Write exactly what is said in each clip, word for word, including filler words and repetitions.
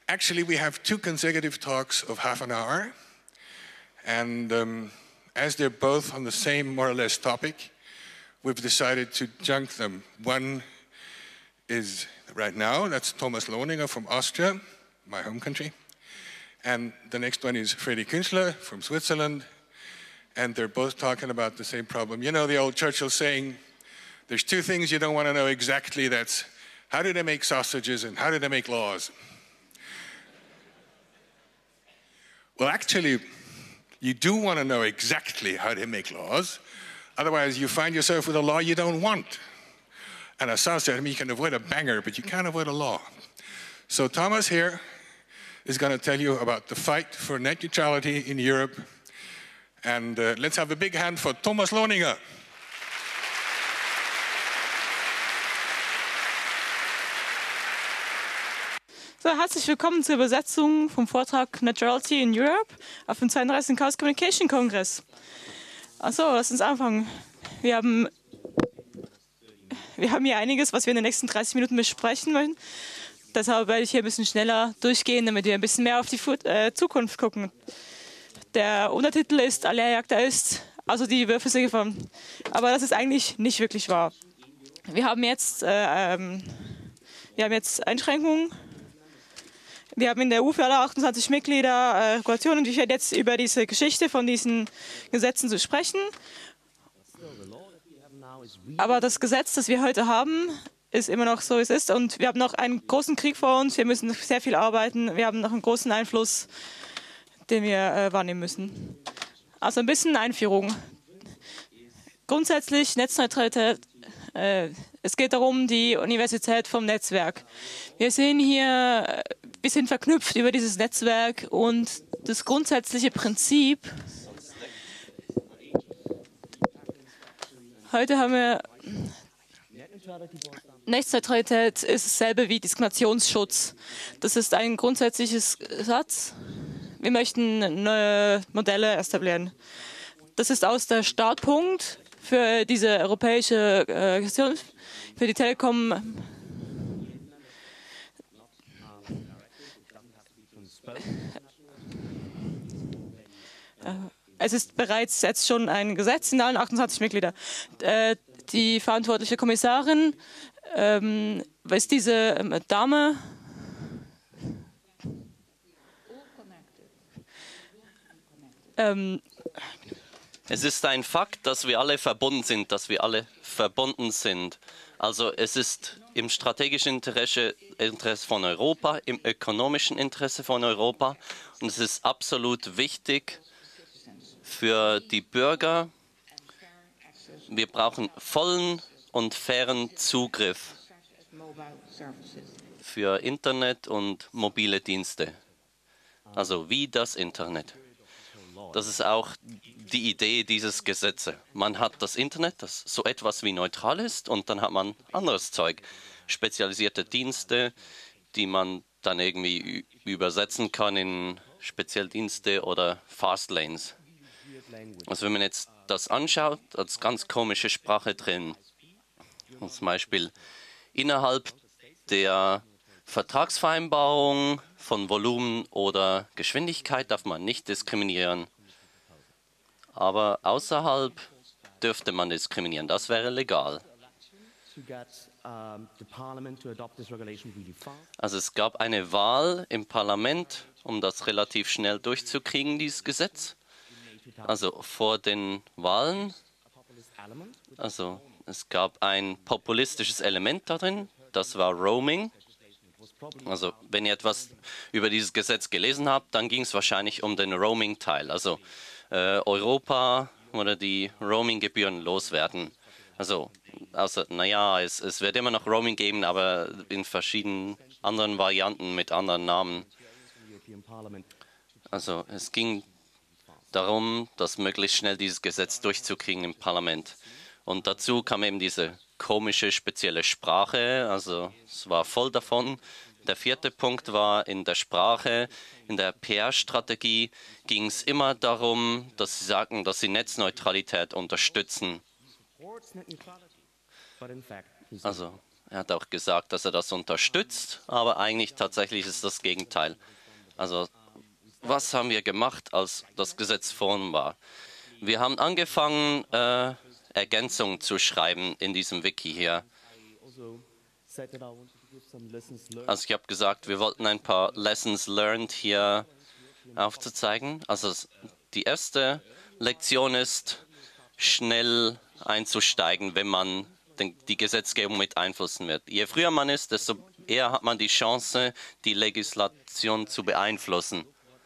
Actually, we have two consecutive talks of half an hour. And um, as they're both on the same, more or less, topic, we've decided to junk them. One is right now, that's Thomas Lohninger from Austria, my home country. And the next one is Freddy Künstler from Switzerland. And they're both talking about the same problem. You know the old Churchill saying, there's two things you don't want to know exactly. That's how do they make sausages and how do they make laws? Well, actually, you do want to know exactly how they make laws. Otherwise, you find yourself with a law you don't want. And as Sal said, I mean, you can avoid a banger, but you can't avoid a law. So Thomas here is going to tell you about the fight for net neutrality in Europe. And uh, let's have a big hand for Thomas Lohninger. So, herzlich willkommen zur Übersetzung vom Vortrag Neutrality in Europe auf dem zweiunddreißigsten Chaos Communication Kongress. Achso, lass uns anfangen. Wir haben, wir haben hier einiges, was wir in den nächsten dreißig Minuten besprechen möchten. Deshalb werde ich hier ein bisschen schneller durchgehen, damit wir ein bisschen mehr auf die äh, Zukunft gucken. Der Untertitel ist Alea Jagda ist, also die Würfel sind gefallen. Aber das ist eigentlich nicht wirklich wahr. Wir haben jetzt, äh, ähm, wir haben jetzt Einschränkungen. Wir haben in der E U für alle achtundzwanzig Mitglieder äh, Regulationen und ich werde jetzt über diese Geschichte von diesen Gesetzen zu sprechen. Aber das Gesetz, das wir heute haben, ist immer noch so, wie es ist. Und wir haben noch einen großen Krieg vor uns. Wir müssen sehr viel arbeiten. Wir haben noch einen großen Einfluss, den wir äh, wahrnehmen müssen. Also ein bisschen Einführung. Grundsätzlich Netzneutralität. Äh, es geht darum, die Universität vom Netzwerk. Wir sehen hier, wir sind verknüpft über dieses Netzwerk und das grundsätzliche Prinzip. Heute haben wir Netzneutralität ist dasselbe wie Diskriminationsschutz. Das ist ein grundsätzliches Satz. Wir möchten neue Modelle etablieren. Das ist aus der Startpunkt für diese europäische äh, Question, für die Telekom. Es ist bereits jetzt schon ein Gesetz in allen achtundzwanzig Mitgliedern. Äh, die verantwortliche Kommissarin ähm, ist diese ähm, Dame. Ähm, es ist ein Fakt, dass wir alle verbunden sind, dass wir alle verbunden sind. Also es ist im strategischen Interesse, Interesse von Europa, im ökonomischen Interesse von Europa und es ist absolut wichtig für die Bürger. Wir brauchen vollen und fairen Zugriff für Internet und mobile Dienste, also wie das Internet. Das ist auch die Idee dieses Gesetzes. Man hat das Internet, das so etwas wie neutral ist, und dann hat man anderes Zeug, spezialisierte Dienste, die man dann irgendwie übersetzen kann in Spezialdienste oder Fastlanes. Also wenn man jetzt das anschaut, als ganz komische Sprache drin, zum Beispiel innerhalb der Vertragsvereinbarung von Volumen oder Geschwindigkeit darf man nicht diskriminieren. Aber außerhalb dürfte man diskriminieren. Das wäre legal. Also es gab eine Wahl im Parlament, um das relativ schnell durchzukriegen, dieses Gesetz. Also vor den Wahlen. Also es gab ein populistisches Element darin, das war Roaming. Also wenn ihr etwas über dieses Gesetz gelesen habt, dann ging es wahrscheinlich um den Roaming-Teil. Also äh, Europa oder die Roaming-Gebühren loswerden. Also, also naja, es, es wird immer noch Roaming geben, aber in verschiedenen anderen Varianten mit anderen Namen. Also es ging darum, dass möglichst schnell dieses Gesetz durchzukriegen im Parlament. Und dazu kam eben diese komische, spezielle Sprache, also es war voll davon. Der vierte Punkt war in der Sprache, in der P R-Strategie ging es immer darum, dass sie sagten, dass sie Netzneutralität unterstützen. Also Er hat auch gesagt, dass er das unterstützt, aber eigentlich tatsächlich ist das Gegenteil. Also was haben wir gemacht, als das Gesetz vorn war? Wir haben angefangen, äh, Ergänzungen zu schreiben in diesem Wiki hier. Also ich habe gesagt, wir wollten ein paar Lessons learned hier aufzuzeigen. Also die erste Lektion ist, schnell einzusteigen, wenn man die Gesetzgebung mit einflussen wird. Je früher man ist, desto eher hat man die Chance, die Legislation zu beeinflussen.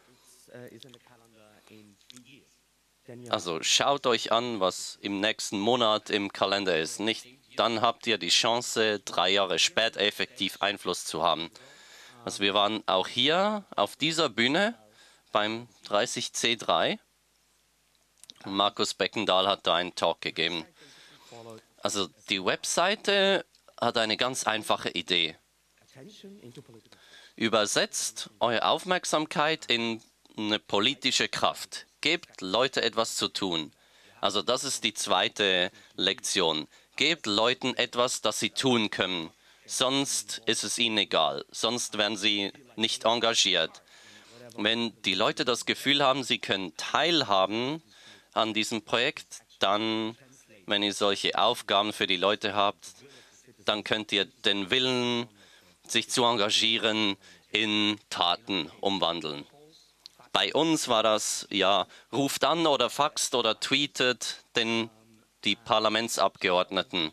Also schaut euch an, was im nächsten Monat im Kalender ist. Nicht, dann habt ihr die Chance, drei Jahre später effektiv Einfluss zu haben. Also wir waren auch hier auf dieser Bühne beim dreißig C drei. Markus Beckendahl hat da einen Talk gegeben. Also die Webseite hat eine ganz einfache Idee. Übersetzt eure Aufmerksamkeit in eine politische Kraft. Gebt Leute etwas zu tun. Also das ist die zweite Lektion. Gebt Leuten etwas, das sie tun können. Sonst ist es ihnen egal. Sonst werden sie nicht engagiert. Wenn die Leute das Gefühl haben, sie können teilhaben an diesem Projekt, dann, wenn ihr solche Aufgaben für die Leute habt, dann könnt ihr den Willen, sich zu engagieren, in Taten umwandeln. Bei uns war das, ja, ruft an oder faxt oder tweetet den, die Parlamentsabgeordneten.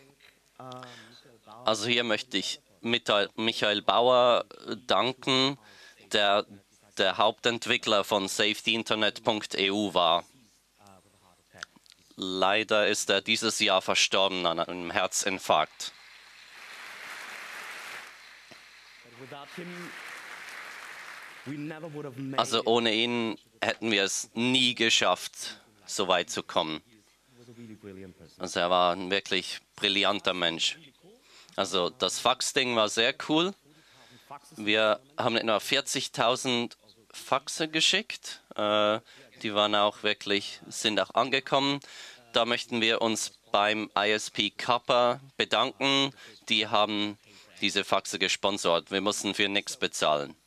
Also hier möchte ich Michael Bauer danken, der der Hauptentwickler von safety internet punkt e u war. Leider ist er dieses Jahr verstorben an einem Herzinfarkt. Also ohne ihn hätten wir es nie geschafft, so weit zu kommen. Also er war ein wirklich brillanter Mensch. Also das Fax-Ding war sehr cool. Wir haben etwa vierzigtausend Faxe geschickt. Äh, die waren auch wirklich, sind auch angekommen. Da möchten wir uns beim I S P Kappa bedanken. Die haben diese Faxe gesponsert. Wir mussten für nichts bezahlen.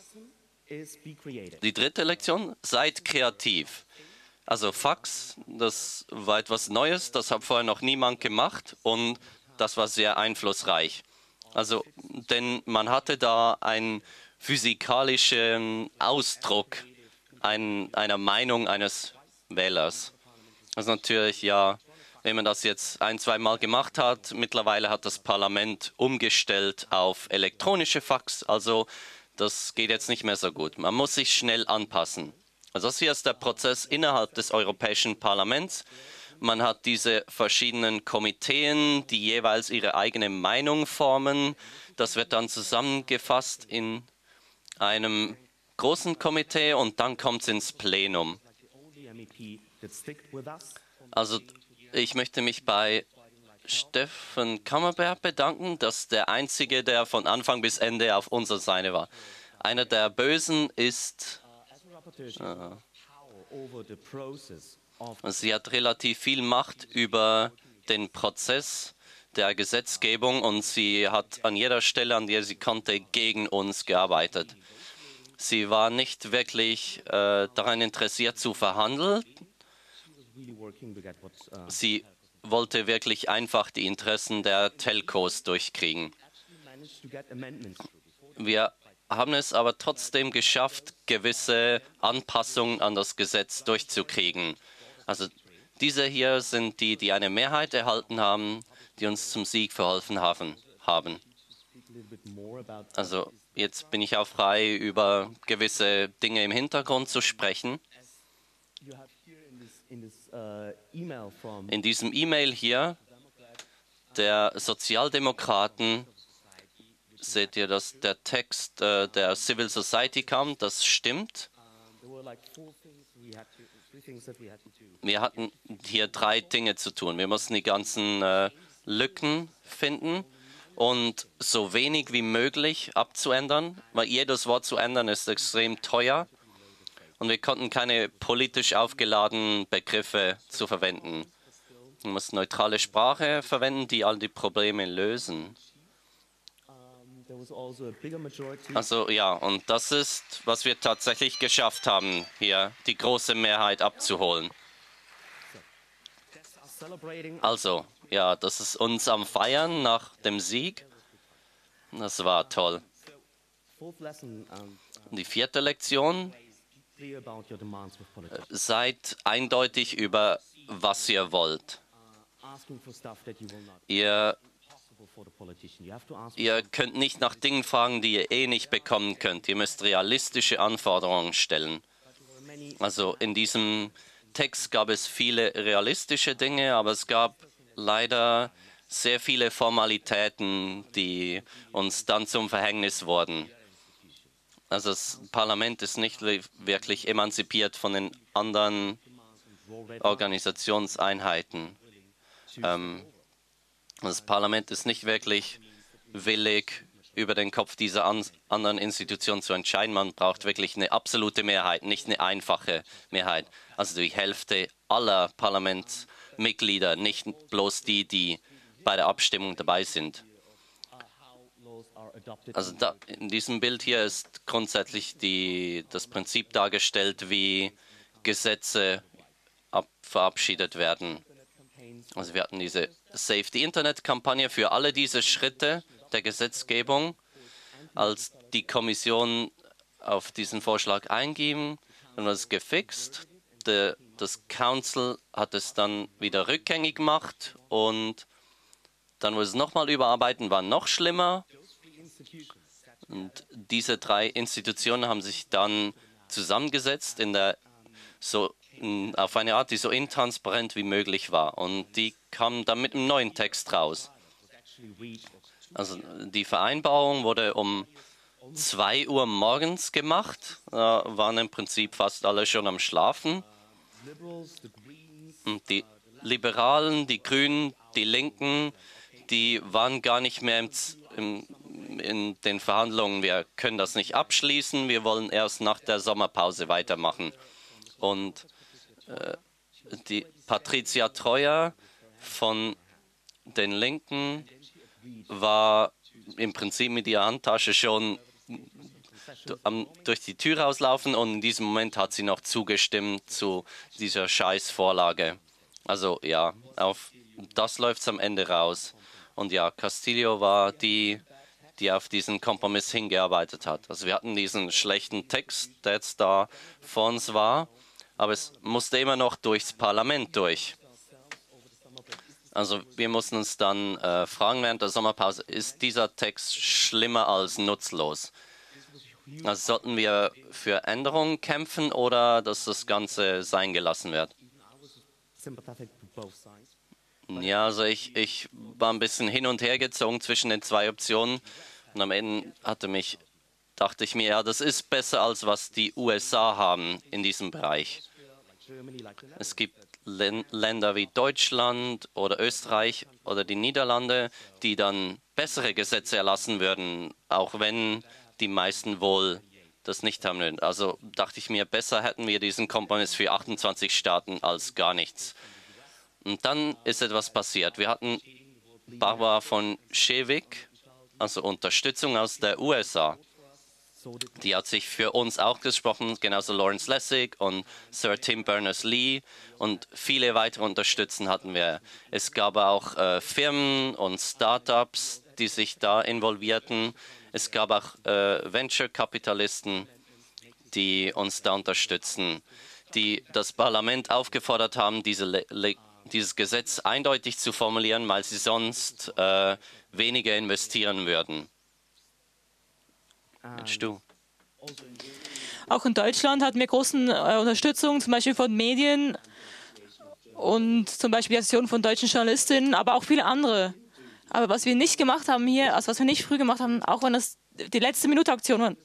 Die dritte Lektion, seid kreativ. Also Fax, das war etwas Neues, das hat vorher noch niemand gemacht und das war sehr einflussreich. Also, denn man hatte da einen physikalischen Ausdruck ein, einer Meinung eines Wählers. Also natürlich, ja, wenn man das jetzt ein, zwei Mal gemacht hat, mittlerweile hat das Parlament umgestellt auf elektronische Fax, also das geht jetzt nicht mehr so gut. Man muss sich schnell anpassen. Also das hier ist der Prozess innerhalb des Europäischen Parlaments. Man hat diese verschiedenen Komiteen, die jeweils ihre eigene Meinung formen. Das wird dann zusammengefasst in einem großen Komitee und dann kommt es ins Plenum. Also ich möchte mich bei Steffen Kammerberg bedanken, das ist der Einzige, der von Anfang bis Ende auf unserer Seite war. Einer der Bösen ist, äh, sie hat relativ viel Macht über den Prozess der Gesetzgebung und sie hat an jeder Stelle, an der sie konnte, gegen uns gearbeitet. Sie war nicht wirklich äh, daran interessiert zu verhandeln. Sie wollte wirklich einfach die Interessen der Telcos durchkriegen. Wir haben es aber trotzdem geschafft, gewisse Anpassungen an das Gesetz durchzukriegen. Also diese hier sind die, die eine Mehrheit erhalten haben, die uns zum Sieg verholfen haben. Also jetzt bin ich auch frei, über gewisse Dinge im Hintergrund zu sprechen. In diesem E-Mail hier der Sozialdemokraten seht ihr, dass der Text äh, der Civil Society kam. Das stimmt. Wir hatten hier drei Dinge zu tun. Wir mussten die ganzen äh, Lücken finden und so wenig wie möglich abzuändern, weil jedes Wort zu ändern ist extrem teuer. Und wir konnten keine politisch aufgeladenen Begriffe zu verwenden. Wir mussten neutrale Sprache verwenden, die all die Probleme lösen. Also ja, und das ist, was wir tatsächlich geschafft haben, hier die große Mehrheit abzuholen. Also, ja, das ist uns am Feiern nach dem Sieg. Das war toll. Die vierte Lektion: Seid eindeutig über, was ihr wollt. Ihr, ihr könnt nicht nach Dingen fragen, die ihr eh nicht bekommen könnt. Ihr müsst realistische Anforderungen stellen. Also in diesem Text gab es viele realistische Dinge, aber es gab leider sehr viele Formalitäten, die uns dann zum Verhängnis wurden. Also das Parlament ist nicht wirklich emanzipiert von den anderen Organisationseinheiten. Ähm, das Parlament ist nicht wirklich willig, über den Kopf dieser an anderen Institutionen zu entscheiden. Man braucht wirklich eine absolute Mehrheit, nicht eine einfache Mehrheit. Also die Hälfte aller Parlamentsmitglieder, nicht bloß die, die bei der Abstimmung dabei sind. Also da, in diesem Bild hier ist grundsätzlich die, das Prinzip dargestellt, wie Gesetze ab, verabschiedet werden. Also wir hatten diese Safety-Internet-Kampagne für alle diese Schritte der Gesetzgebung. Als die Kommission auf diesen Vorschlag einging, dann war es gefixt. De, das Council hat es dann wieder rückgängig gemacht und dann wurde es nochmal überarbeiten, war noch schlimmer. Und diese drei Institutionen haben sich dann zusammengesetzt in der, so, in, auf eine Art, die so intransparent wie möglich war. Und die kamen dann mit einem neuen Text raus. Also die Vereinbarung wurde um zwei Uhr morgens gemacht. Da waren im Prinzip fast alle schon am Schlafen. Und die Liberalen, die Grünen, die Linken, die waren gar nicht mehr im, im, in den Verhandlungen. Wir können das nicht abschließen. Wir wollen erst nach der Sommerpause weitermachen. Und äh, die Patricia Treuer von den Linken war im Prinzip mit ihrer Handtasche schon am, durch die Tür rauslaufen und in diesem Moment hat sie noch zugestimmt zu dieser Scheißvorlage. Also ja, auf das läuft es am Ende raus. Und ja, Castillo war die, die auf diesen Kompromiss hingearbeitet hat. Also wir hatten diesen schlechten Text, der jetzt da vor uns war, aber es musste immer noch durchs Parlament durch. Also wir mussten uns dann äh, fragen während der Sommerpause, ist dieser Text schlimmer als nutzlos? Also sollten wir für Änderungen kämpfen oder dass das Ganze sein gelassen wird? Ja, also ich, ich war ein bisschen hin und her gezogen zwischen den zwei Optionen und am Ende hatte mich, dachte ich mir, ja, das ist besser als was die U S A haben in diesem Bereich. Es gibt Länder wie Deutschland oder Österreich oder die Niederlande, die dann bessere Gesetze erlassen würden, auch wenn die meisten wohl das nicht haben würden. Also dachte ich mir, besser hätten wir diesen Kompromiss für achtundzwanzig Staaten als gar nichts. Und dann ist etwas passiert. Wir hatten Barbara von Schewick, also Unterstützung aus der U S A. Die hat sich für uns auch gesprochen, genauso Lawrence Lessig und Sir Tim Berners-Lee und viele weitere Unterstützen hatten wir. Es gab auch äh, Firmen und Startups, die sich da involvierten. Es gab auch äh, Venture-Kapitalisten, die uns da unterstützen, die das Parlament aufgefordert haben, diese Le Le dieses Gesetz eindeutig zu formulieren, weil sie sonst äh, weniger investieren würden. Jetzt du. Auch in Deutschland hatten wir große äh, Unterstützung, zum Beispiel von Medien und zum Beispiel die Aktion von deutschen Journalistinnen, aber auch viele andere. Aber was wir nicht gemacht haben hier, also was wir nicht früh gemacht haben, auch wenn das die letzte Minute Aktion war,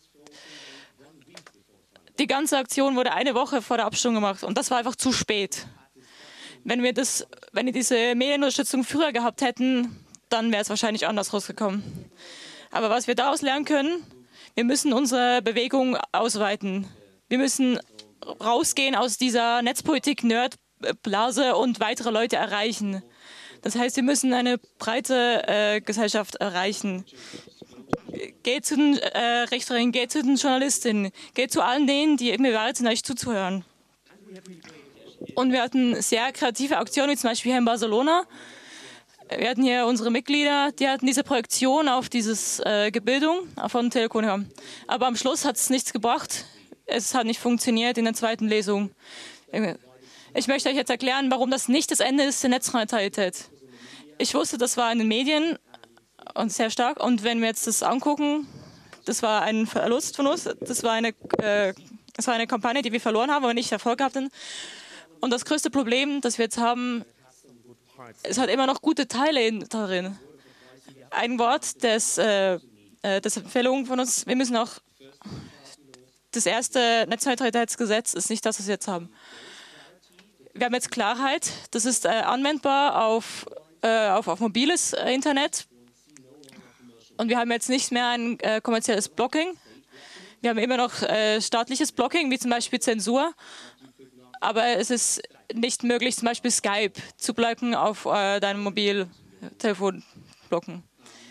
die ganze Aktion wurde eine Woche vor der Abstimmung gemacht und das war einfach zu spät. Wenn wir, das, wenn wir diese Medienunterstützung früher gehabt hätten, dann wäre es wahrscheinlich anders rausgekommen. Aber was wir daraus lernen können, wir müssen unsere Bewegung ausweiten. Wir müssen rausgehen aus dieser Netzpolitik-Nerd-Blase und weitere Leute erreichen. Das heißt, wir müssen eine breite äh, Gesellschaft erreichen. geht zu den äh, Richterinnen, geht zu den Journalistinnen, geht zu allen denen, die irgendwie bereit sind, euch zuzuhören. Und wir hatten sehr kreative Aktionen, wie zum Beispiel hier in Barcelona. Wir hatten hier unsere Mitglieder, die hatten diese Projektion auf diese äh, Gebildung von Telekom. Aber am Schluss hat es nichts gebracht. Es hat nicht funktioniert in der zweiten Lesung. Ich möchte euch jetzt erklären, warum das nicht das Ende ist der Netzneutralität. Ich wusste, das war in den Medien und sehr stark. Und wenn wir jetzt das angucken, das war ein Verlust von uns. Das war eine, äh, das war eine Kampagne, die wir verloren haben, aber nicht Erfolg hatten. Und das größte Problem, das wir jetzt haben, es hat immer noch gute Teile in, darin. Ein Wort des, äh, des Empfehlung von uns, wir müssen auch, das erste Netzneutralitätsgesetz ist nicht das, was wir jetzt haben. Wir haben jetzt Klarheit, das ist äh, anwendbar auf, äh, auf, auf mobiles äh, Internet. Und wir haben jetzt nicht mehr ein äh, kommerzielles Blocking. Wir haben immer noch äh, staatliches Blocking, wie zum Beispiel Zensur. Aber es ist nicht möglich, zum Beispiel Skype zu blocken auf äh, deinem Mobiltelefon blocken.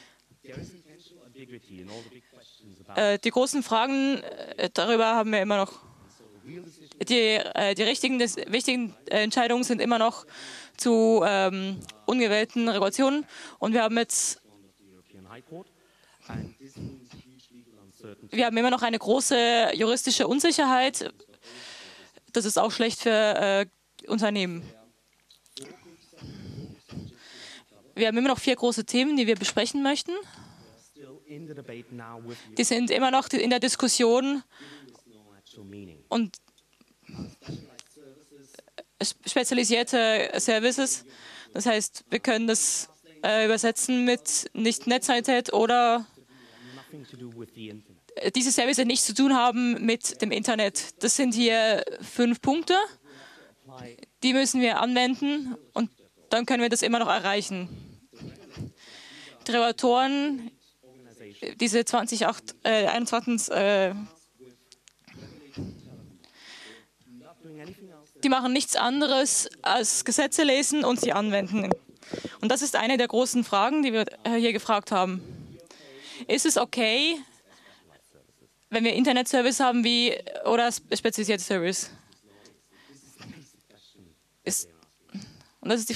Äh, die großen Fragen äh, darüber haben wir immer noch. Die, äh, die richtigen, des, wichtigen Entscheidungen sind immer noch zu ähm, ungewählten Regulationen. Und wir haben jetzt wir haben immer noch eine große juristische Unsicherheit. Das ist auch schlecht für äh, Unternehmen. Wir haben immer noch vier große Themen, die wir besprechen möchten. Die sind immer noch in der Diskussion und spezialisierte Services. Das heißt, wir können das äh, übersetzen mit nicht Netzneutralität oder diese Services nichts zu tun haben mit dem Internet. Das sind hier fünf Punkte, die müssen wir anwenden und dann können wir das immer noch erreichen. Die Regulatoren, diese zwanzig einundzwanzig, äh, die machen nichts anderes als Gesetze lesen und sie anwenden. Und das ist eine der großen Fragen, die wir hier gefragt haben. Ist es okay, wenn wir Internetservice haben wie oder spezialisierte Service? Ist, und das ist die,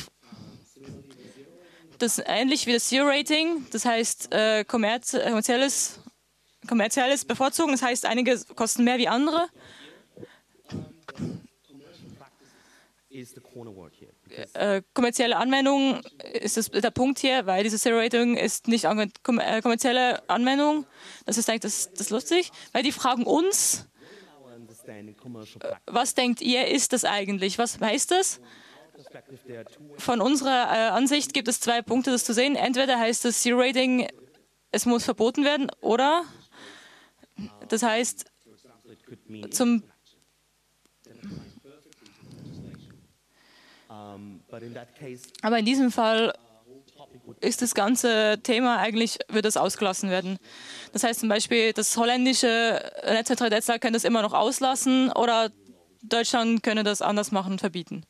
das ist ähnlich wie das Zero-Rating, das heißt äh, kommerz, kommerzielles, kommerzielles Bevorzugen, das heißt einige kosten mehr wie andere. Äh, kommerzielle Anwendung ist das, der Punkt hier, weil diese Zero-Rating ist nicht an, kom, äh, kommerzielle Anwendung. Das ist eigentlich das, das lustig, weil die fragen uns, äh, was denkt ihr, ist das eigentlich? Was heißt das? Von unserer äh, Ansicht gibt es zwei Punkte, das zu sehen. Entweder heißt das Zero-Rating, es muss verboten werden, oder das heißt, zum aber in diesem Fall ist das ganze Thema eigentlich, wird es ausgelassen werden. Das heißt zum Beispiel, das holländische Netzneutralitätsrecht kann das immer noch auslassen oder Deutschland könne das anders machen und verbieten.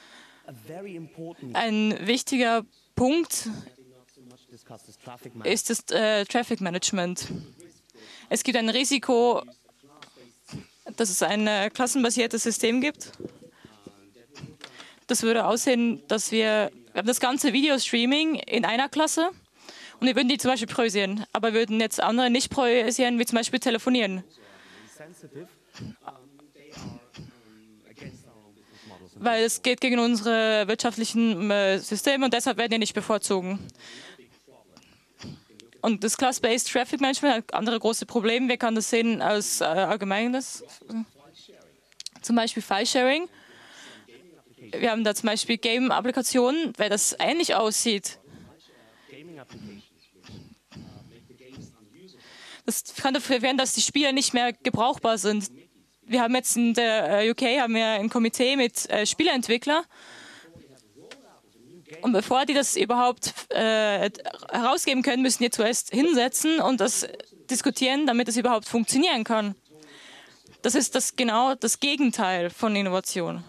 Ein wichtiger Punkt ist das äh, Traffic Management. Es gibt ein Risiko, dass es ein äh, klassenbasiertes System gibt. Das würde aussehen, dass wir, wir haben das ganze Videostreaming in einer Klasse und wir würden die zum Beispiel priorisieren, aber würden jetzt andere nicht priorisieren, wie zum Beispiel telefonieren. Weil es geht gegen unsere wirtschaftlichen äh, Systeme und deshalb werden die nicht bevorzugen. Und das Class-Based Traffic Management hat andere große Probleme. Wir können das sehen als äh, Allgemeines. Zum Beispiel File-Sharing. Wir haben da zum Beispiel Game-Applikationen, weil das ähnlich aussieht. Das kann dafür werden, dass die Spiele nicht mehr gebrauchbar sind. Wir haben jetzt in der U K haben wir ein Komitee mit äh, Spieleentwicklern. Und bevor die das überhaupt äh, herausgeben können, müssen die zuerst hinsetzen und das diskutieren, damit es überhaupt funktionieren kann. Das ist das genau das Gegenteil von Innovation.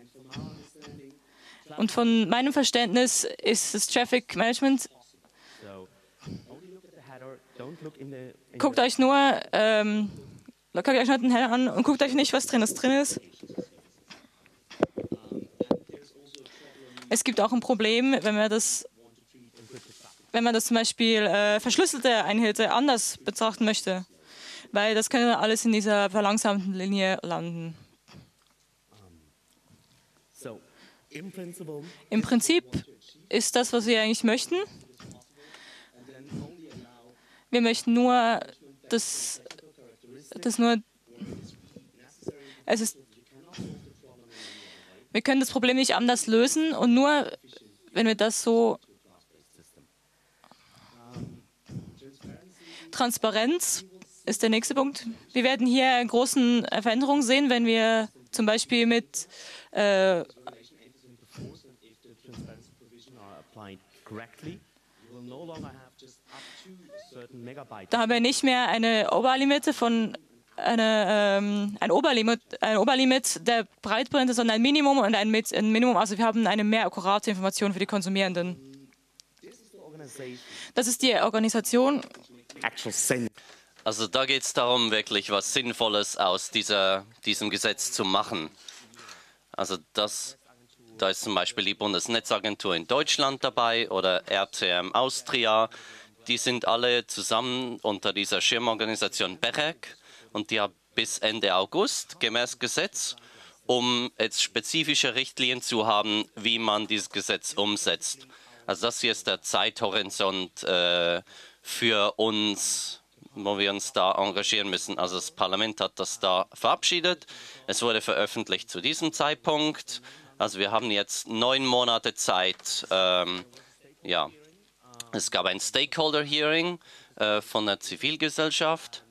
Und von meinem Verständnis ist das Traffic Management guckt euch nur, ähm, guckt euch nur den Header an und guckt euch nicht, was drin ist. Drin ist. Es gibt auch ein Problem, wenn man das, wenn man das zum Beispiel äh, verschlüsselte Einheiten anders betrachten möchte, weil das könnte alles in dieser verlangsamten Linie landen. Im Prinzip ist das, was wir eigentlich möchten. Wir möchten nur, dass, dass nur, es ist, wir können das Problem nicht anders lösen und nur, wenn wir das so Transparenz ist der nächste Punkt. Wir werden hier eine große Veränderung sehen, wenn wir zum Beispiel mit äh, da haben wir nicht mehr eine Oberlimite von eine, ähm, ein, Oberlimit, ein Oberlimit der Breitbande, sondern ein Minimum und ein, ein Minimum. Also wir haben eine mehr akkurate Information für die Konsumierenden. Das ist die Organisation. Also da geht es darum, wirklich was Sinnvolles aus dieser, diesem Gesetz zu machen. Also das, da ist zum Beispiel die Bundesnetzagentur in Deutschland dabei oder R T M Austria. Die sind alle zusammen unter dieser Schirmorganisation BEREC und die haben bis Ende August gemäß Gesetz, um jetzt spezifische Richtlinien zu haben, wie man dieses Gesetz umsetzt. Also das hier ist der Zeithorizont äh, für uns, wo wir uns da engagieren müssen. Also das Parlament hat das da verabschiedet. Es wurde veröffentlicht zu diesem Zeitpunkt. Also wir haben jetzt neun Monate Zeit. Ähm, ja, es gab ein Stakeholder-Hearing äh, von der Zivilgesellschaft.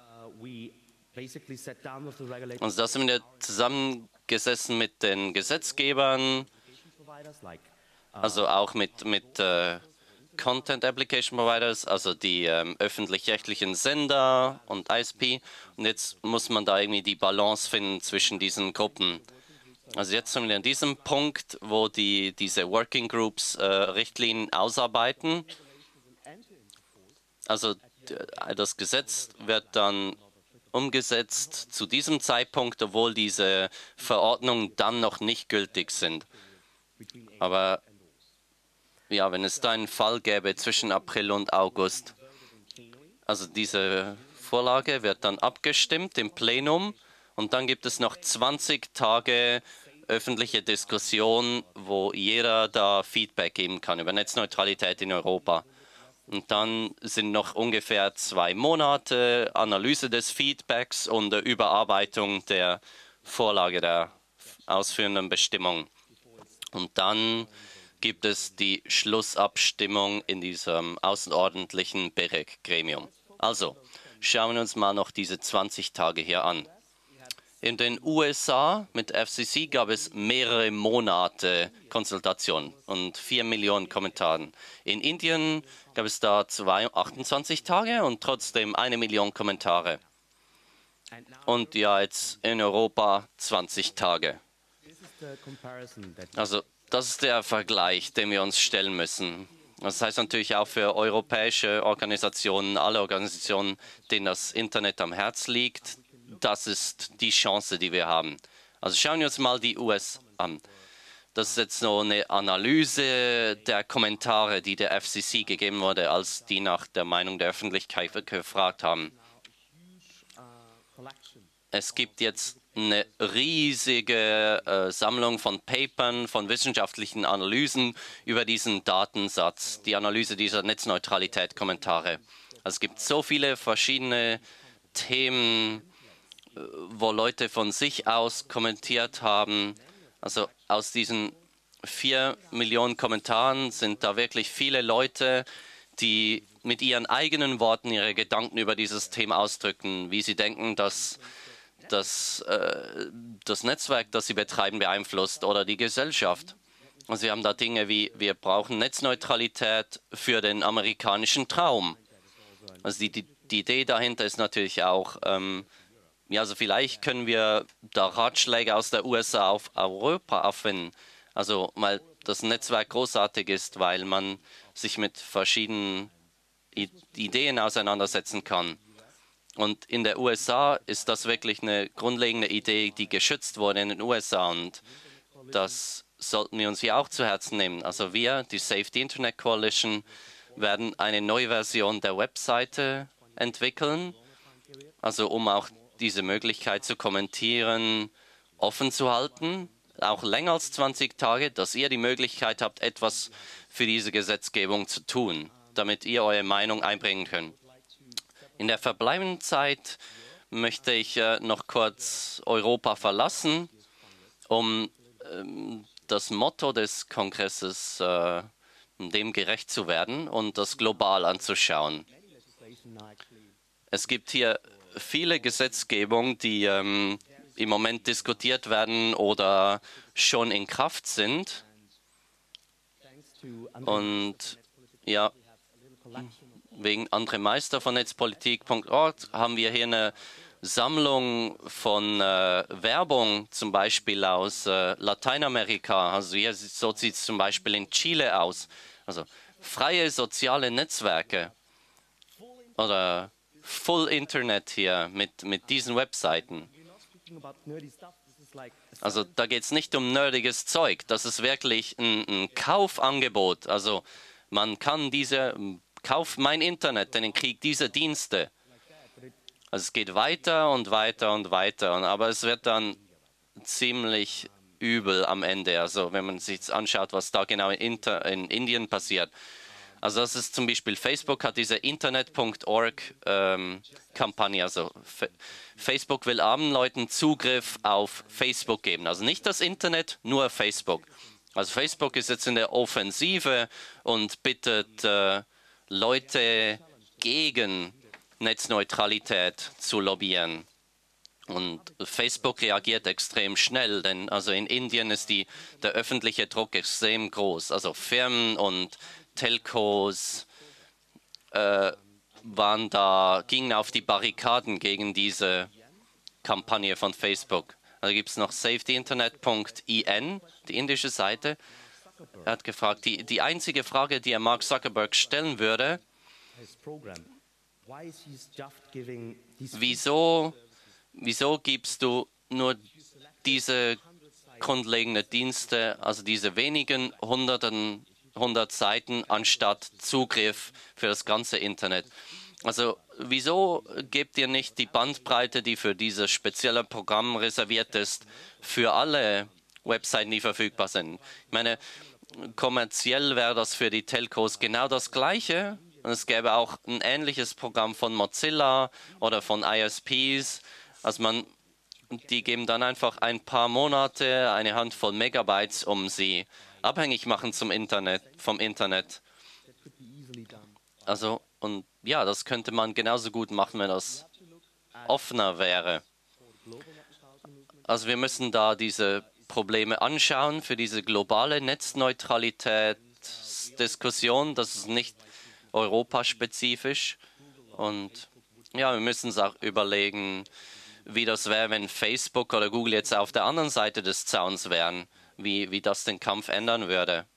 Und da sind wir zusammengesessen mit den Gesetzgebern, also auch mit, mit äh, Content Application Providers, also die ähm, öffentlich-rechtlichen Sender und I S P. Und jetzt muss man da irgendwie die Balance finden zwischen diesen Gruppen. Also jetzt sind wir an diesem Punkt, wo die, diese Working Groups äh, Richtlinien ausarbeiten. Also das Gesetz wird dann umgesetzt zu diesem Zeitpunkt, obwohl diese Verordnungen dann noch nicht gültig sind. Aber ja, wenn es da einen Fall gäbe zwischen April und August, also diese Vorlage wird dann abgestimmt im Plenum und dann gibt es noch zwanzig Tage öffentliche Diskussion, wo jeder da Feedback geben kann über Netzneutralität in Europa. Und dann sind noch ungefähr zwei Monate Analyse des Feedbacks und der Überarbeitung der Vorlage der ausführenden Bestimmung. Und dann gibt es die Schlussabstimmung in diesem außerordentlichen BEREC-Gremium. Also, schauen wir uns mal noch diese zwanzig Tage hier an. In den U S A mit F C C gab es mehrere Monate Konsultation und vier Millionen Kommentare. In Indien gab es da zwei, achtundzwanzig Tage und trotzdem eine Million Kommentare. Und ja, jetzt in Europa zwanzig Tage. Also das ist der Vergleich, den wir uns stellen müssen. Das heißt natürlich auch für europäische Organisationen, alle Organisationen, denen das Internet am Herz liegt, das ist die Chance, die wir haben. Also schauen wir uns mal die U S an. Das ist jetzt so eine Analyse der Kommentare, die der F C C gegeben wurde, als die nach der Meinung der Öffentlichkeit gefragt haben. Es gibt jetzt eine riesige äh, Sammlung von Papern, von wissenschaftlichen Analysen über diesen Datensatz, die Analyse dieser Netzneutralität-Kommentare. Also es gibt so viele verschiedene Themen, wo Leute von sich aus kommentiert haben. Also aus diesen vier Millionen Kommentaren sind da wirklich viele Leute, die mit ihren eigenen Worten ihre Gedanken über dieses Thema ausdrücken, wie sie denken, dass das, äh, das Netzwerk, das sie betreiben, beeinflusst oder die Gesellschaft. Also wir haben da Dinge wie, wir brauchen Netzneutralität für den amerikanischen Traum. Also die, die, die Idee dahinter ist natürlich auch, ähm, ja, also vielleicht können wir da Ratschläge aus der U S A auf Europa aufwenden. Also weil das Netzwerk großartig ist, weil man sich mit verschiedenen Ideen auseinandersetzen kann. Und in der U S A ist das wirklich eine grundlegende Idee, die geschützt wurde in den U S A. Und das sollten wir uns hier auch zu Herzen nehmen. Also wir, die Save the Internet Coalition, werden eine neue Version der Webseite entwickeln, also um auch diese Möglichkeit zu kommentieren, offen zu halten, auch länger als zwanzig Tage, dass ihr die Möglichkeit habt, etwas für diese Gesetzgebung zu tun, damit ihr eure Meinung einbringen könnt. In der verbleibenden Zeit möchte ich äh, noch kurz Europa verlassen, um ähm, das Motto des Kongresses äh, dem gerecht zu werden und das global anzuschauen. Es gibt hier viele Gesetzgebungen, die ähm, im Moment diskutiert werden oder schon in Kraft sind. Und ja, wegen André Meister von netzpolitik punkt org haben wir hier eine Sammlung von äh, Werbung, zum Beispiel aus äh, Lateinamerika. Also hier, so sieht es zum Beispiel in Chile aus. Also freie soziale Netzwerke oder Full Internet hier mit, mit diesen Webseiten. Also da geht es nicht um nerdiges Zeug. Das ist wirklich ein, ein Kaufangebot. Also man kann diese, kauf mein Internet, denn ich kriege diese Dienste. Also es geht weiter und weiter und weiter. Aber es wird dann ziemlich übel am Ende. Also wenn man sich anschaut, was da genau in, Inter, in Indien passiert. Also das ist zum Beispiel, Facebook hat diese Internet punkt org ähm, Kampagne. Also F Facebook will armen Leuten Zugriff auf Facebook geben. Also nicht das Internet, nur Facebook. Also Facebook ist jetzt in der Offensive und bittet äh, Leute gegen Netzneutralität zu lobbyieren. Und Facebook reagiert extrem schnell, denn also in Indien ist die, der öffentliche Druck extrem groß. Also Firmen und Telcos äh, waren da, gingen auf die Barrikaden gegen diese Kampagne von Facebook. Also gibt es noch save the internet punkt I N, die indische Seite. Er hat gefragt, die, die einzige Frage, die er Mark Zuckerberg stellen würde, wieso, wieso gibst du nur diese grundlegenden Dienste, also diese wenigen hunderten hundert Seiten anstatt Zugriff für das ganze Internet. Also wieso gebt ihr nicht die Bandbreite, die für dieses spezielle Programm reserviert ist, für alle Webseiten, die verfügbar sind? Ich meine, kommerziell wäre das für die Telcos genau das Gleiche. Und es gäbe auch ein ähnliches Programm von Mozilla oder von I S Ps. Also man, die geben dann einfach ein paar Monate, eine Handvoll Megabytes, um sie abhängig machen zum Internet, vom Internet. Also, und ja, das könnte man genauso gut machen, wenn das offener wäre. Also wir müssen da diese Probleme anschauen für diese globale Netzneutralitätsdiskussion. Das ist nicht europaspezifisch. Und ja, wir müssen uns auch überlegen, wie das wäre, wenn Facebook oder Google jetzt auf der anderen Seite des Zauns wären. Wie, wie das den Kampf ändern würde.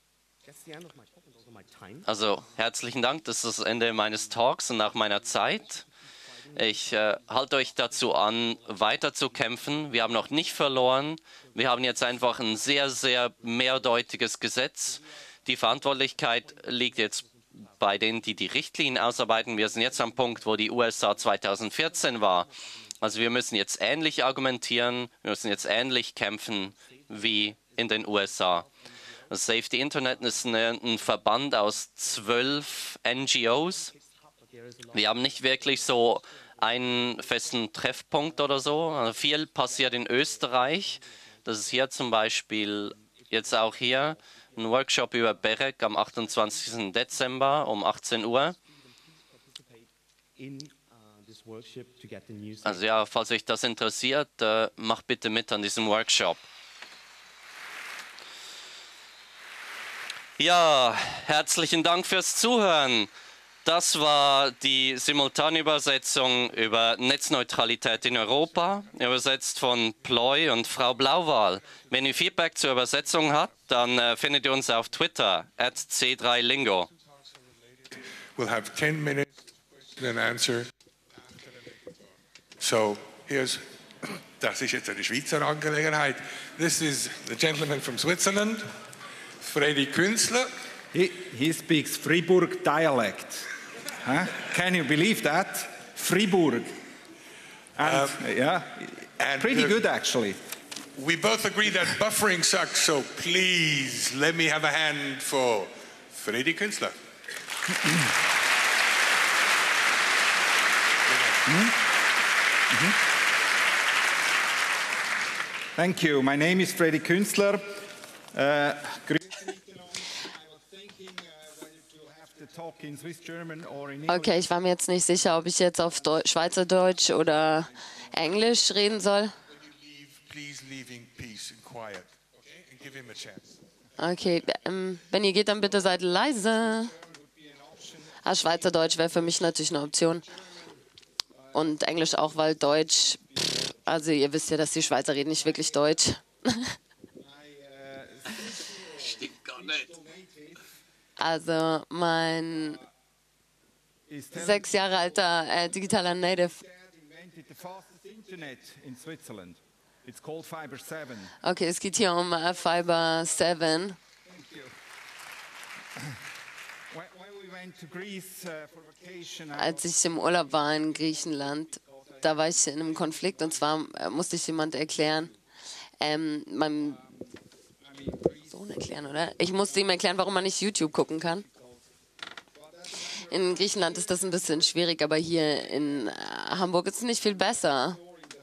Also herzlichen Dank, das ist das Ende meines Talks und auch meiner Zeit. Ich äh, halte euch dazu an, weiter zu kämpfen. Wir haben noch nicht verloren. Wir haben jetzt einfach ein sehr, sehr mehrdeutiges Gesetz. Die Verantwortlichkeit liegt jetzt bei denen, die die Richtlinien ausarbeiten. Wir sind jetzt am Punkt, wo die U S A zweitausendvierzehn war. Also wir müssen jetzt ähnlich argumentieren, wir müssen jetzt ähnlich kämpfen wie in den U S A. Save the Internet ist eine, ein Verband aus zwölf N G Os. Wir haben nicht wirklich so einen festen Treffpunkt oder so. Also viel passiert in Österreich. Das ist hier zum Beispiel jetzt auch hier ein Workshop über B E R E C am achtundzwanzigsten Dezember um achtzehn Uhr. Also ja, falls euch das interessiert, äh, macht bitte mit an diesem Workshop. Ja, herzlichen Dank fürs Zuhören. Das war die Simultanübersetzung über Netzneutralität in Europa, übersetzt von Ploy und Frau Blauwal. Wenn ihr Feedback zur Übersetzung habt, dann äh, findet ihr uns auf Twitter at C drei Lingo. We'll have ten minutes. and answer. So here's, das ist jetzt eine Schweizer Angelegenheit. This is the gentleman from Switzerland, Freddy Künstler. He, he speaks Fribourg dialect. Huh? Can you believe that? Fribourg. And, Um, yeah, and pretty the- good actually. We both agree that buffering sucks, so please let me have a hand for Freddy Künstler. Thank you. My name is Freddy Künstler. Uh, grüezi miteinander. I was thinking uh, whether to have the talk in Swiss German or in English. Okay, ich war mir jetzt nicht sicher, ob ich jetzt auf Deu Schweizerdeutsch oder Englisch reden soll. When you leave, please leave in peace and quiet, okay? And give him a chance. Okay, ähm, wenn ihr geht, dann bitte seid leise. Ah, Schweizerdeutsch wäre für mich natürlich eine Option. Und Englisch auch, weil Deutsch, pff, also ihr wisst ja, dass die Schweizer reden nicht wirklich Deutsch. Stimmt gar nicht. Also mein Is telling sechs Jahre alter äh, digitaler Native. Dad invented the fastest internet in Switzerland. It's called Fiber seven. Okay, es geht hier um äh, Fiber sieben. When, when we went to Greece uh, for vacation, I Als ich im Urlaub war in Griechenland, da war ich in einem Konflikt und zwar äh, musste ich jemand erklären, ähm, meinem Sohn erklären, oder? Ich musste ihm erklären, warum man nicht YouTube gucken kann. In Griechenland ist das ein bisschen schwierig, aber hier in äh, Hamburg ist es nicht viel besser.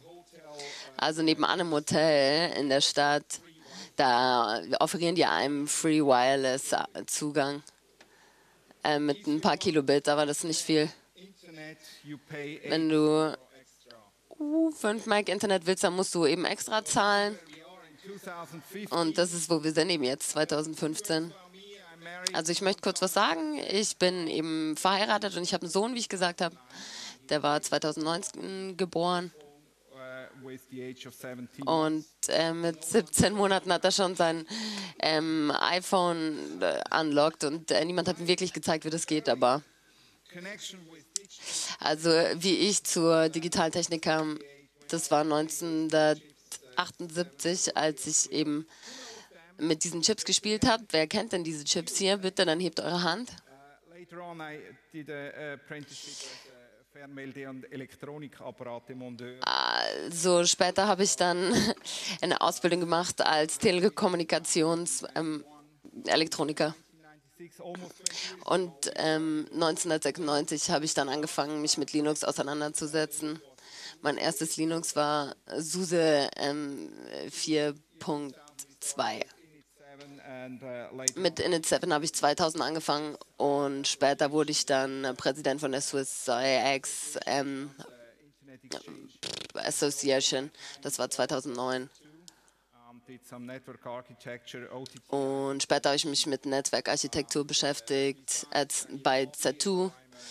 Also nebenan im Hotel in der Stadt, da offerieren die einem Free Wireless äh, Zugang äh, mit ein paar Kilobit, aber das ist nicht viel. internet, you pay eight Wenn du extra. uh, fünf Meg Internet willst, dann musst du eben extra zahlen. We are in twenty fifteen. Und das ist, wo wir sind, eben jetzt, zwanzig fünfzehn. Me, I'm married. Also ich möchte kurz was sagen. Ich bin eben verheiratet und ich habe einen Sohn, wie ich gesagt habe. Der war zwanzig neunzehn geboren. Uh, with the age of seventeen. Und äh, mit siebzehn Monaten hat er schon sein ähm, iPhone äh, unlocked und äh, niemand hat ihm wirklich gezeigt, wie das geht. Aber Connection with digital. also wie ich zur Digitaltechnik kam, das war neunzehnhundertachtundsiebzig, als ich eben mit diesen Chips gespielt habe. Wer kennt denn diese Chips hier? Bitte, dann hebt eure Hand. Uh, later on, I did an apprenticeship as a Fernmelde- und Elektronikapparatemonteur. So später habe ich dann eine Ausbildung gemacht als Telekommunikations ähm, Elektroniker. ninety-six, almost twenty years. Und ähm, neunzehnhundertsechsundneunzig habe ich dann angefangen, mich mit Linux auseinanderzusetzen. Mein erstes Linux war SUSE ähm, vier Punkt zwei. Seven and uh, later Mit Init sieben habe ich zweitausend angefangen und später wurde ich dann äh, Präsident von der Swiss I X ähm, Internet Exchange. Association. Das war zweitausendneun. Um, did some network architecture, O T T. Und später habe ich mich mit Netzwerkarchitektur beschäftigt als bei Z zwei.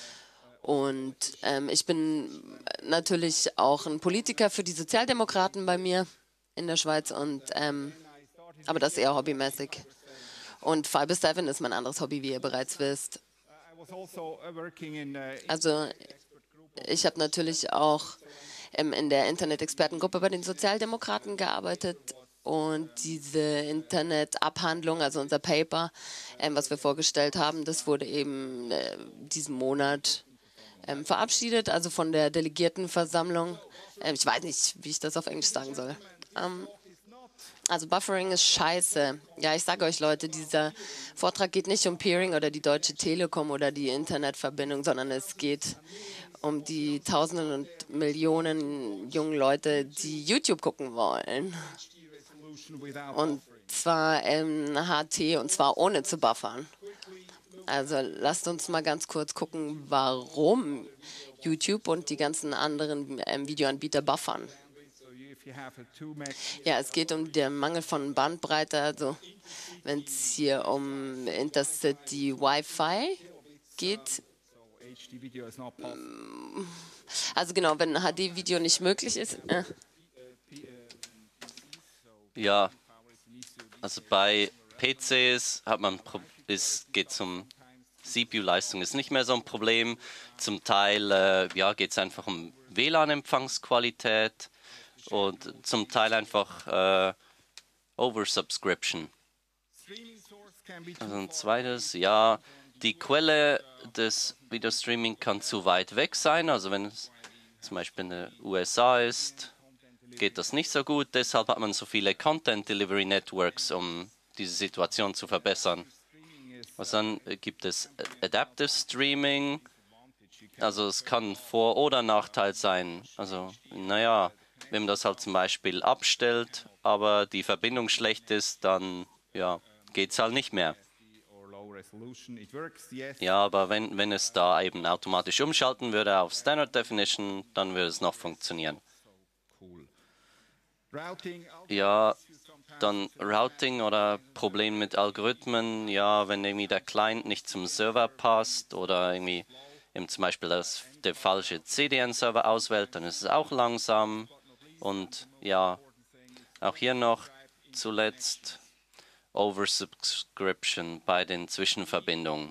Und ähm, ich bin natürlich auch ein Politiker für die Sozialdemokraten bei mir in der Schweiz. Und, ähm, aber das eher hobbymäßig. Und Fiber sieben ist mein anderes Hobby, wie ihr bereits wisst. I was also uh, working in uh, Also ich habe natürlich auch ähm, in der Internet-Expertengruppe bei den Sozialdemokraten gearbeitet. Und diese Internetabhandlung, also unser Paper, ähm, was wir vorgestellt haben, das wurde eben äh, diesen Monat ähm, verabschiedet, also von der Delegiertenversammlung. Ähm, ich weiß nicht, wie ich das auf Englisch sagen soll. Ähm, also Buffering ist scheiße. Ja, ich sage euch Leute, dieser Vortrag geht nicht um Peering oder die Deutsche Telekom oder die Internetverbindung, sondern es geht um die Tausenden und Millionen jungen Leute, die YouTube gucken wollen. resolution without Und zwar in H T und zwar ohne zu buffern. Also lasst uns mal ganz kurz gucken, warum YouTube und die ganzen anderen ähm, Videoanbieter buffern. so you, if you have a two meg Ja, es geht um den Mangel von Bandbreite. Also wenn es hier um Intercity Wi-Fi geht, so H D video is not possible. also genau, wenn ein H D-Video nicht möglich ist, äh, Ja, also bei P Cs hat man, Pro- es geht um C P U-Leistung ist nicht mehr so ein Problem. Zum Teil äh, ja, geht es einfach um W L A N-Empfangsqualität und zum Teil einfach äh, Oversubscription. Also ein zweites, ja, die Quelle des Videostreaming kann zu weit weg sein. Also wenn es zum Beispiel in den U S A ist, geht das nicht so gut. Deshalb hat man so viele Content Delivery Networks, um diese Situation zu verbessern. Also dann gibt es Adaptive Streaming. Also es kann Vor- oder Nachteil sein. Also naja, wenn man das halt zum Beispiel abstellt, aber die Verbindung schlecht ist, dann ja, geht es halt nicht mehr. Ja, aber wenn, wenn es da eben automatisch umschalten würde auf Standard Definition, dann würde es noch funktionieren. Ja, dann Routing oder Problem mit Algorithmen. Ja, wenn irgendwie der Client nicht zum Server passt oder irgendwie eben zum Beispiel das, der falsche C D N-Server auswählt, dann ist es auch langsam. Und ja, auch hier noch zuletzt Oversubscription bei den Zwischenverbindungen.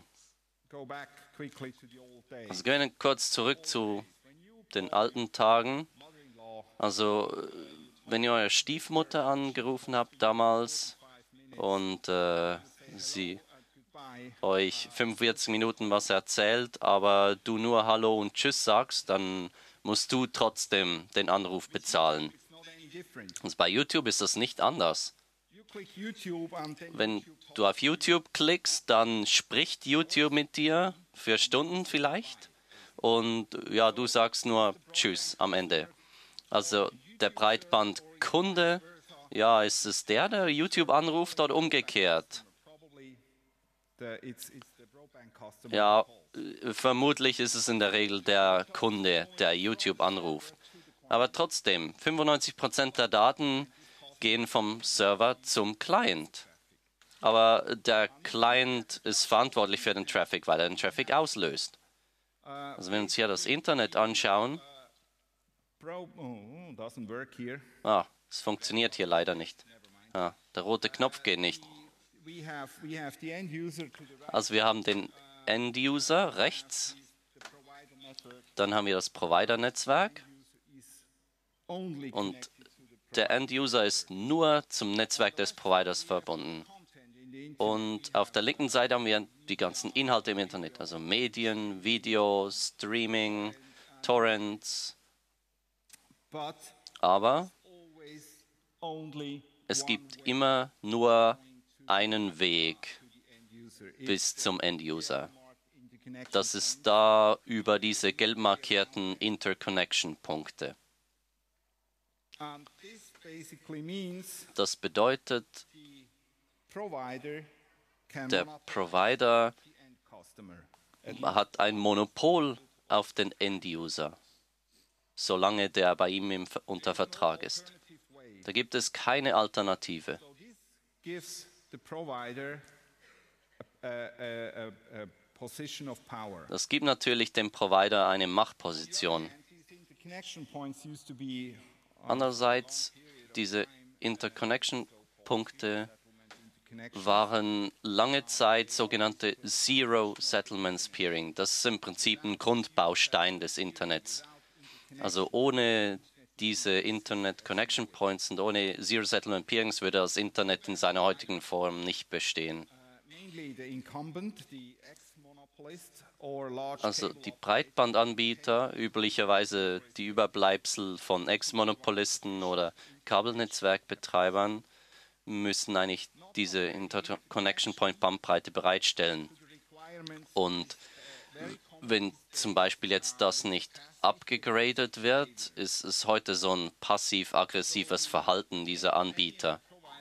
Also gehen wir kurz zurück zu den alten Tagen. Also wenn ihr eure Stiefmutter angerufen habt damals und äh, sie euch fünfundvierzig Minuten was erzählt, aber du nur Hallo und Tschüss sagst, dann musst du trotzdem den Anruf bezahlen. Und bei YouTube ist das nicht anders. Wenn du auf YouTube klickst, dann spricht YouTube mit dir für Stunden vielleicht und ja, du sagst nur Tschüss am Ende. Also der Breitbandkunde, ja, ist es der, der YouTube anruft oder umgekehrt? Ja, vermutlich ist es in der Regel der Kunde, der YouTube anruft. Aber trotzdem, fünfundneunzig Prozent der Daten gehen vom Server zum Client. Aber der Client ist verantwortlich für den Traffic, weil er den Traffic auslöst. Also wenn wir uns hier das Internet anschauen, ah, es funktioniert hier leider nicht. Ah, der rote Knopf geht nicht. Also wir haben den End-User rechts, dann haben wir das Provider-Netzwerk und der End-User ist nur zum Netzwerk des Providers verbunden. Und auf der linken Seite haben wir die ganzen Inhalte im Internet, also Medien, Video, Streaming, Torrents. Aber es gibt immer nur einen Weg bis zum End-User. Das ist da über diese gelb markierten Interconnection-Punkte. Das bedeutet, der Provider hat ein Monopol auf den End-User, solange der bei ihm im, unter Vertrag ist. Da gibt es keine Alternative. Das gibt natürlich dem Provider eine Machtposition. Andererseits, diese Interconnection-Punkte waren lange Zeit sogenannte Zero Settlements Peering. Das ist im Prinzip ein Grundbaustein des Internets. Also ohne diese Internet Connection Points und ohne Zero Settlement Peerings würde das Internet in seiner heutigen Form nicht bestehen. Also die Breitbandanbieter, üblicherweise die Überbleibsel von Ex-Monopolisten oder Kabelnetzwerkbetreibern, müssen eigentlich diese Interconnection Point Bandbreite bereitstellen. Und wenn zum Beispiel jetzt das nicht abgegradet wird, ist es heute so ein passiv-aggressives Verhalten dieser Anbieter.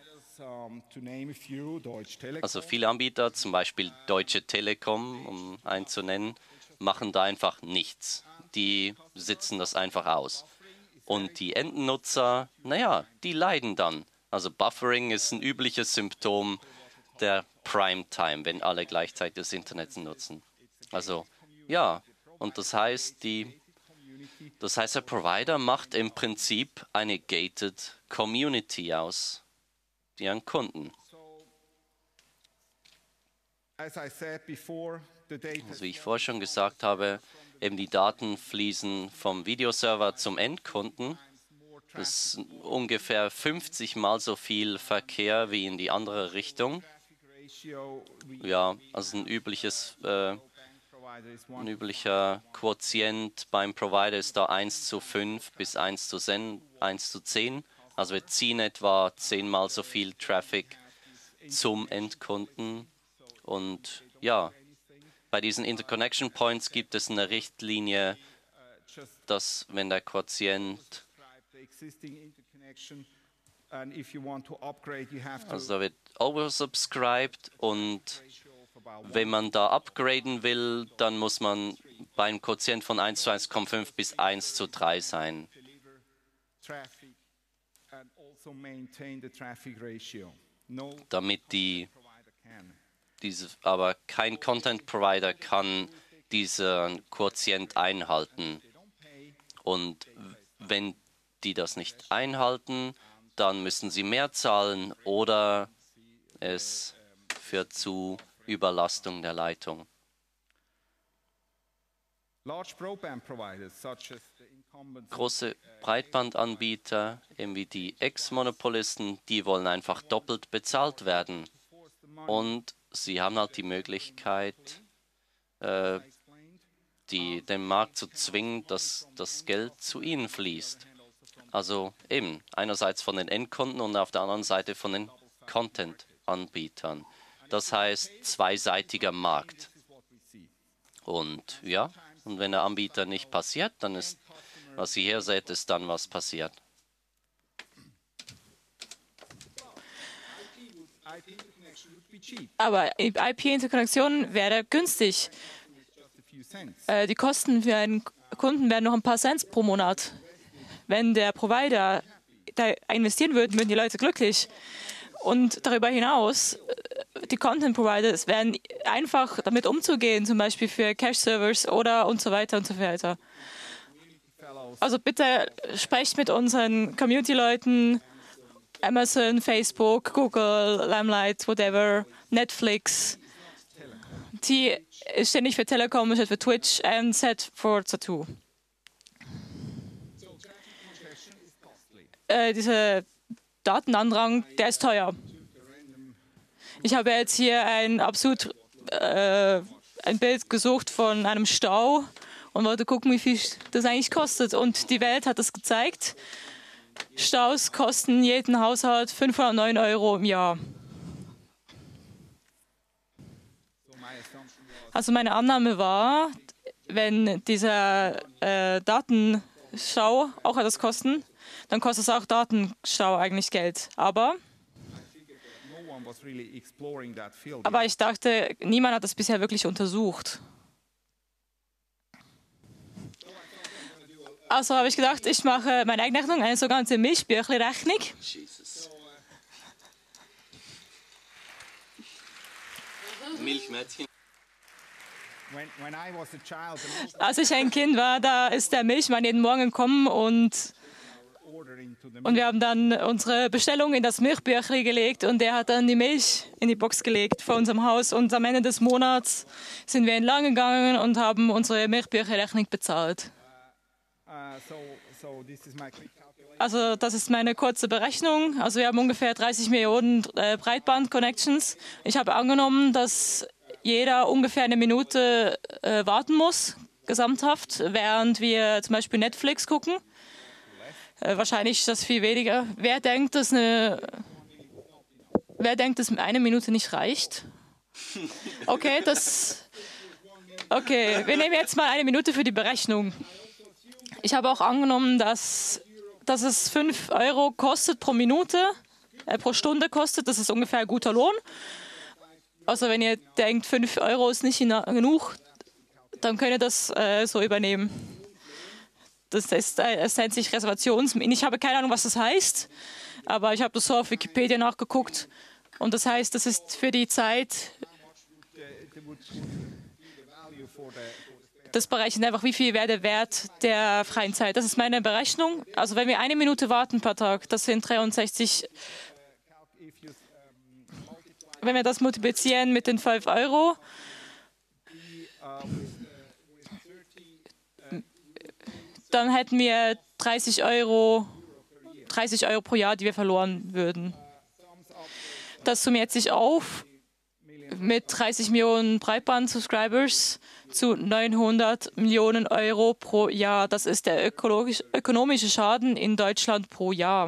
Also viele Anbieter, zum Beispiel Deutsche Telekom, um einen zu nennen, machen da einfach nichts. Die sitzen das einfach aus. Und die Endnutzer, naja, die leiden dann. Also Buffering ist ein übliches Symptom der Primetime, wenn alle gleichzeitig das Internet nutzen. Also ja, und das heißt, die, das heißt, der Provider macht im Prinzip eine gated Community aus, deren Kunden. Also wie ich vorher schon gesagt habe, eben die Daten fließen vom Videoserver zum Endkunden. Das ist ungefähr fünfzig Mal so viel Verkehr wie in die andere Richtung. Ja, also ein übliches, äh, ein üblicher Quotient beim Provider ist da eins zu fünf bis eins zu zehn. Also wir ziehen etwa zehnmal so viel Traffic zum Endkunden. Und ja, bei diesen Interconnection Points gibt es eine Richtlinie, dass wenn der Quotient, also da wird oversubscribed, und wenn man da upgraden will, dann muss man beim Quotient von eins zu eins Komma fünf bis eins zu drei sein. Damit die, diese, aber kein Content Provider kann diesen Quotient einhalten. Und wenn die das nicht einhalten, dann müssen sie mehr zahlen oder es führt zu Überlastung der Leitung. Große Breitbandanbieter, eben wie die Ex-Monopolisten, die wollen einfach doppelt bezahlt werden. Und sie haben halt die Möglichkeit, äh, die, den Markt zu zwingen, dass das Geld zu ihnen fließt. Also eben einerseits von den Endkunden und auf der anderen Seite von den Content-Anbietern. Das heißt zweiseitiger Markt. Und ja, und wenn der Anbieter nicht passiert, dann ist, was ihr hier seht, ist dann, was passiert. Aber I P-Interkonnektion wäre günstig. Äh, die Kosten für einen Kunden wären noch ein paar Cent pro Monat. Wenn der Provider da investieren würde, würden die Leute glücklich. Und darüber hinaus, die Content-Providers werden einfach damit umzugehen, zum Beispiel für Cache-Servers oder und so weiter und so weiter. Also bitte sprecht mit unseren Community-Leuten, Amazon, Facebook, Google, Limelight, whatever, Netflix. T ist ständig für Telekom, steht für Twitch, und Z für Zattoo. Äh, dieser Datenandrang, der ist teuer. Ich habe jetzt hier ein absolut äh, ein Bild gesucht von einem Stau und wollte gucken, wie viel das eigentlich kostet. Und die Welt hat es gezeigt. Staus kosten jeden Haushalt fünfhundertneun Euro im Jahr. Also meine Annahme war, wenn dieser äh, Datenstau auch etwas kosten, dann kostet es auch Datenstau eigentlich Geld. Aber, aber ich dachte, niemand hat das bisher wirklich untersucht. Also habe ich gedacht, ich mache meine eigene Rechnung, eine sogenannte Milchbüchli-Rechnung. Milchmädchen. Als ich ein Kind war, da ist der Milchmann jeden Morgen gekommen und, und wir haben dann unsere Bestellung in das Milchbüchli gelegt und der hat dann die Milch in die Box gelegt vor unserem Haus und am Ende des Monats sind wir entlang gegangen und haben unsere Milchbüchli-Rechnung bezahlt. Also das ist meine kurze Berechnung. Also wir haben ungefähr dreißig Millionen äh, Breitband-Connections. Ich habe angenommen, dass jeder ungefähr eine Minute äh, warten muss, gesamthaft, während wir zum Beispiel Netflix gucken. Äh, wahrscheinlich ist das viel weniger. Wer denkt, dass eine, wer denkt, dass eine Minute nicht reicht? Okay, das, okay, wir nehmen jetzt mal eine Minute für die Berechnung. Ich habe auch angenommen, dass, dass es fünf Euro kostet pro Minute, äh, pro Stunde kostet. Das ist ungefähr ein guter Lohn. Also wenn ihr denkt, fünf Euro ist nicht genug, dann könnt ihr das äh, so übernehmen. Das, ist, äh, das nennt sich Reservations... Ich habe keine Ahnung, was das heißt, aber ich habe das so auf Wikipedia nachgeguckt. Und das heißt, das ist für die Zeit... Das berechnet einfach, wie viel wäre der Wert der freien Zeit. Das ist meine Berechnung. Also wenn wir eine Minute warten per Tag, das sind dreiundsechzig... wenn wir das multiplizieren mit den fünf Euro, dann hätten wir dreißig Euro, dreißig Euro pro Jahr, die wir verloren würden. Das summiert sich auf mit dreißig Millionen Breitband-Subscribers zu neunhundert Millionen Euro pro Jahr. Das ist der ökologisch, ökonomische Schaden in Deutschland pro Jahr.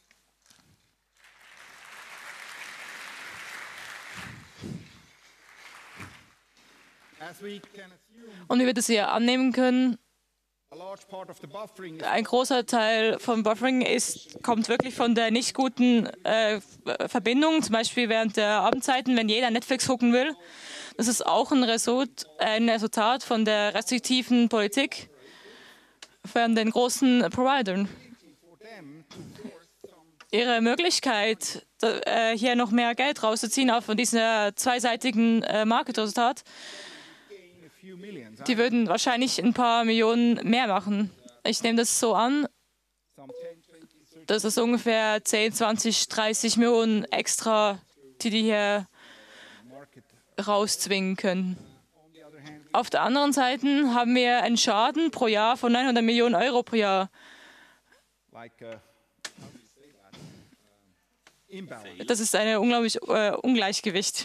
Und wie wir das hier annehmen können, ein großer Teil vom Buffering ist, kommt wirklich von der nicht guten äh, Verbindung, zum Beispiel während der Abendzeiten, wenn jeder Netflix gucken will. Das ist auch ein, Result, ein Resultat von der restriktiven Politik von den großen Providern. Ihre Möglichkeit, äh, hier noch mehr Geld rauszuziehen, auch von diesem zweiseitigen äh, Marktresultat, die würden wahrscheinlich ein paar Millionen mehr machen. Ich nehme das so an, dass es ungefähr zehn, zwanzig, dreißig Millionen extra, die die hier rauszwingen können. Auf der anderen Seite haben wir einen Schaden pro Jahr von neunhundert Millionen Euro pro Jahr. Das ist ein unglaubliches äh, Ungleichgewicht.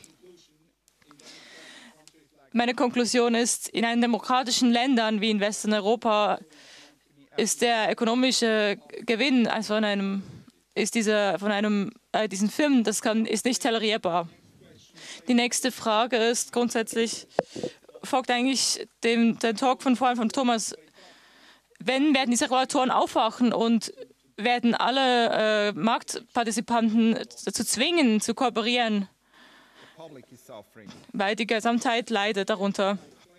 Meine Konklusion ist, in einen demokratischen Ländern wie in Westeuropa ist der ökonomische Gewinn also von einem, ist dieser, von einem, äh, diesen Film, das kann, ist nicht tolerierbar. Die nächste Frage ist grundsätzlich, folgt eigentlich dem, dem Talk von vorhin von Thomas, wenn werden diese Regulatoren aufwachen und werden alle äh, Marktpartizipanten dazu zwingen, zu kooperieren? Weil die Gesamtheit leidet darunter.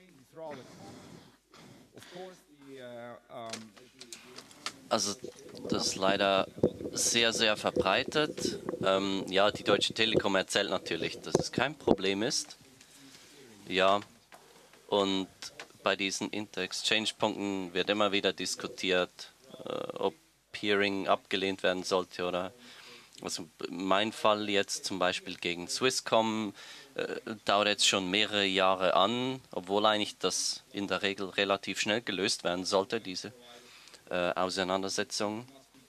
Also das ist leider sehr, sehr verbreitet. Ähm, ja, die Deutsche Telekom erzählt natürlich, dass es kein Problem ist. Ja, und bei diesen Inter-Exchange-Punkten wird immer wieder diskutiert, äh, ob Peering abgelehnt werden sollte oder. Also mein Fall jetzt zum Beispiel gegen Swisscom äh, dauert jetzt schon mehrere Jahre an, obwohl eigentlich das in der Regel relativ schnell gelöst werden sollte, diese äh, Auseinandersetzung.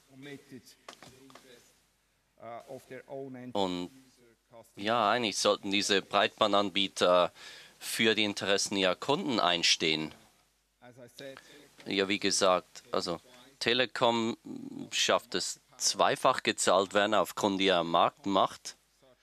Und ja, eigentlich sollten diese Breitbandanbieter für die Interessen ihrer Kunden einstehen. Ja, wie gesagt, also Telekom schafft es zweifach gezahlt werden aufgrund ihrer Marktmacht.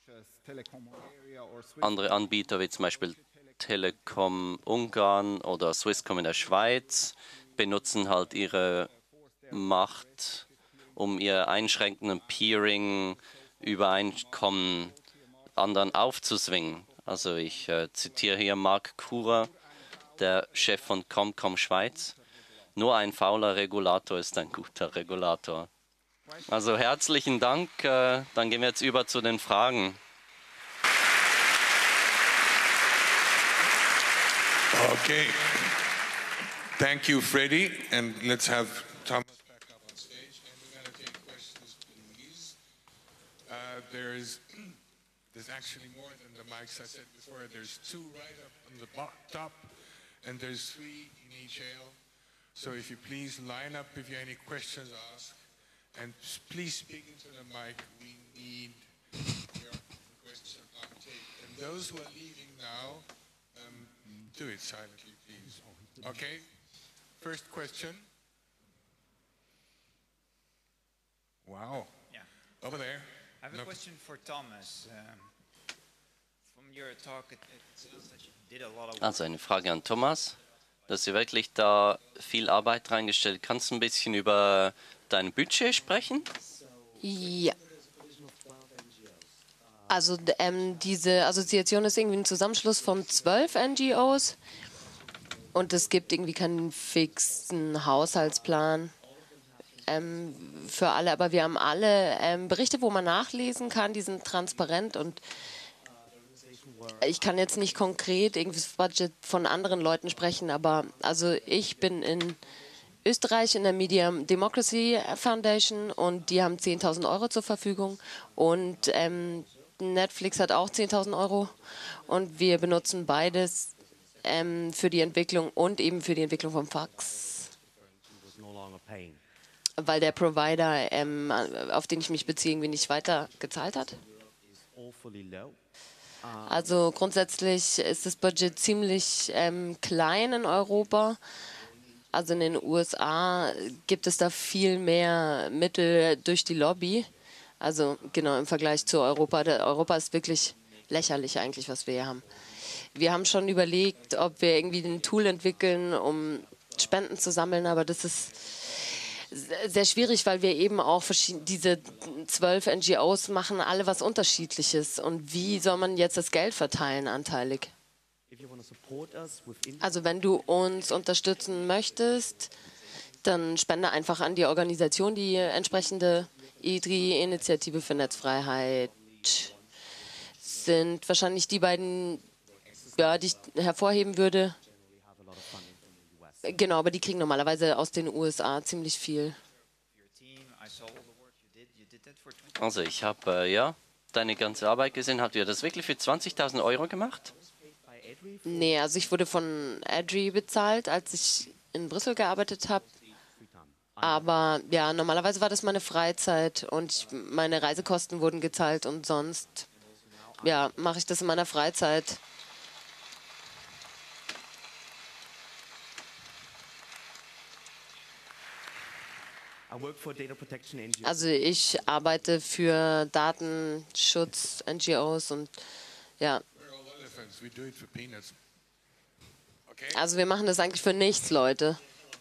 Andere Anbieter wie zum Beispiel Telekom Ungarn oder Swisscom in der Schweiz benutzen halt ihre Macht, um ihr einschränkenden Peering-Übereinkommen anderen aufzuzwingen. Also ich äh, zitiere hier Marc Kurer, der Chef von Comcom Schweiz. Nur ein fauler Regulator ist ein guter Regulator. Also herzlichen Dank. Äh, dann gehen wir jetzt über zu den Fragen. Okay. Thank you, Freddy. And let's have Thomas back up on stage. And we're going to take questions, please. Uh, there's, there's actually more than the mics I said before. There's two right up on the top, and there's three in each aisle. So if you please line up if you have any questions asked. And please speak into the mic. We need your question on tape. And those who are leaving now, um, do it silently, please. Okay? First question. Wow. Yeah. Over there. I have a No. question for Thomas. Um, from your talk, it, it sounds like you did a lot of work. Also eine Frage an Thomas. Du hast dir wirklich da viel Arbeit reingestellt. Kannst du ein bisschen über dein Budget sprechen? Ja. Also ähm, diese Assoziation ist irgendwie ein Zusammenschluss von zwölf N G Os und es gibt irgendwie keinen fixen Haushaltsplan ähm, für alle, aber wir haben alle ähm, Berichte, wo man nachlesen kann, die sind transparent und ich kann jetzt nicht konkret irgendwie das Budget von anderen Leuten sprechen, aber also ich bin in Österreich in der Media Democracy Foundation und die haben zehntausend Euro zur Verfügung und ähm, Netflix hat auch zehntausend Euro und wir benutzen beides ähm, für die Entwicklung und eben für die Entwicklung vom Fax, weil der Provider, ähm, auf den ich mich beziehe, irgendwie nicht weiter gezahlt hat. Also grundsätzlich ist das Budget ziemlich ähm, klein in Europa. Also in den U S A gibt es da viel mehr Mittel durch die Lobby. Also genau im Vergleich zu Europa. Der Europa ist wirklich lächerlich eigentlich, was wir hier haben. Wir haben schon überlegt, ob wir irgendwie ein Tool entwickeln, um Spenden zu sammeln, aber das ist sehr schwierig, weil wir eben auch diese zwölf N G Os machen alle was Unterschiedliches. Und wie soll man jetzt das Geld verteilen anteilig? Also wenn du uns unterstützen möchtest, dann spende einfach an die Organisation, die entsprechende I D R I, Initiative für Netzfreiheit, sind wahrscheinlich die beiden, ja, die ich hervorheben würde. Genau, aber die kriegen normalerweise aus den U S A ziemlich viel. Also ich habe äh, ja deine ganze Arbeit gesehen. Habt ihr das wirklich für zwanzigtausend Euro gemacht? Nee, also ich wurde von A D R I bezahlt, als ich in Brüssel gearbeitet habe. Aber ja, normalerweise war das meine Freizeit und ich, meine Reisekosten wurden gezahlt und sonst ja, mache ich das in meiner Freizeit. Also ich arbeite für Datenschutz-N G Os und ja. Also wir machen das eigentlich für nichts, Leute.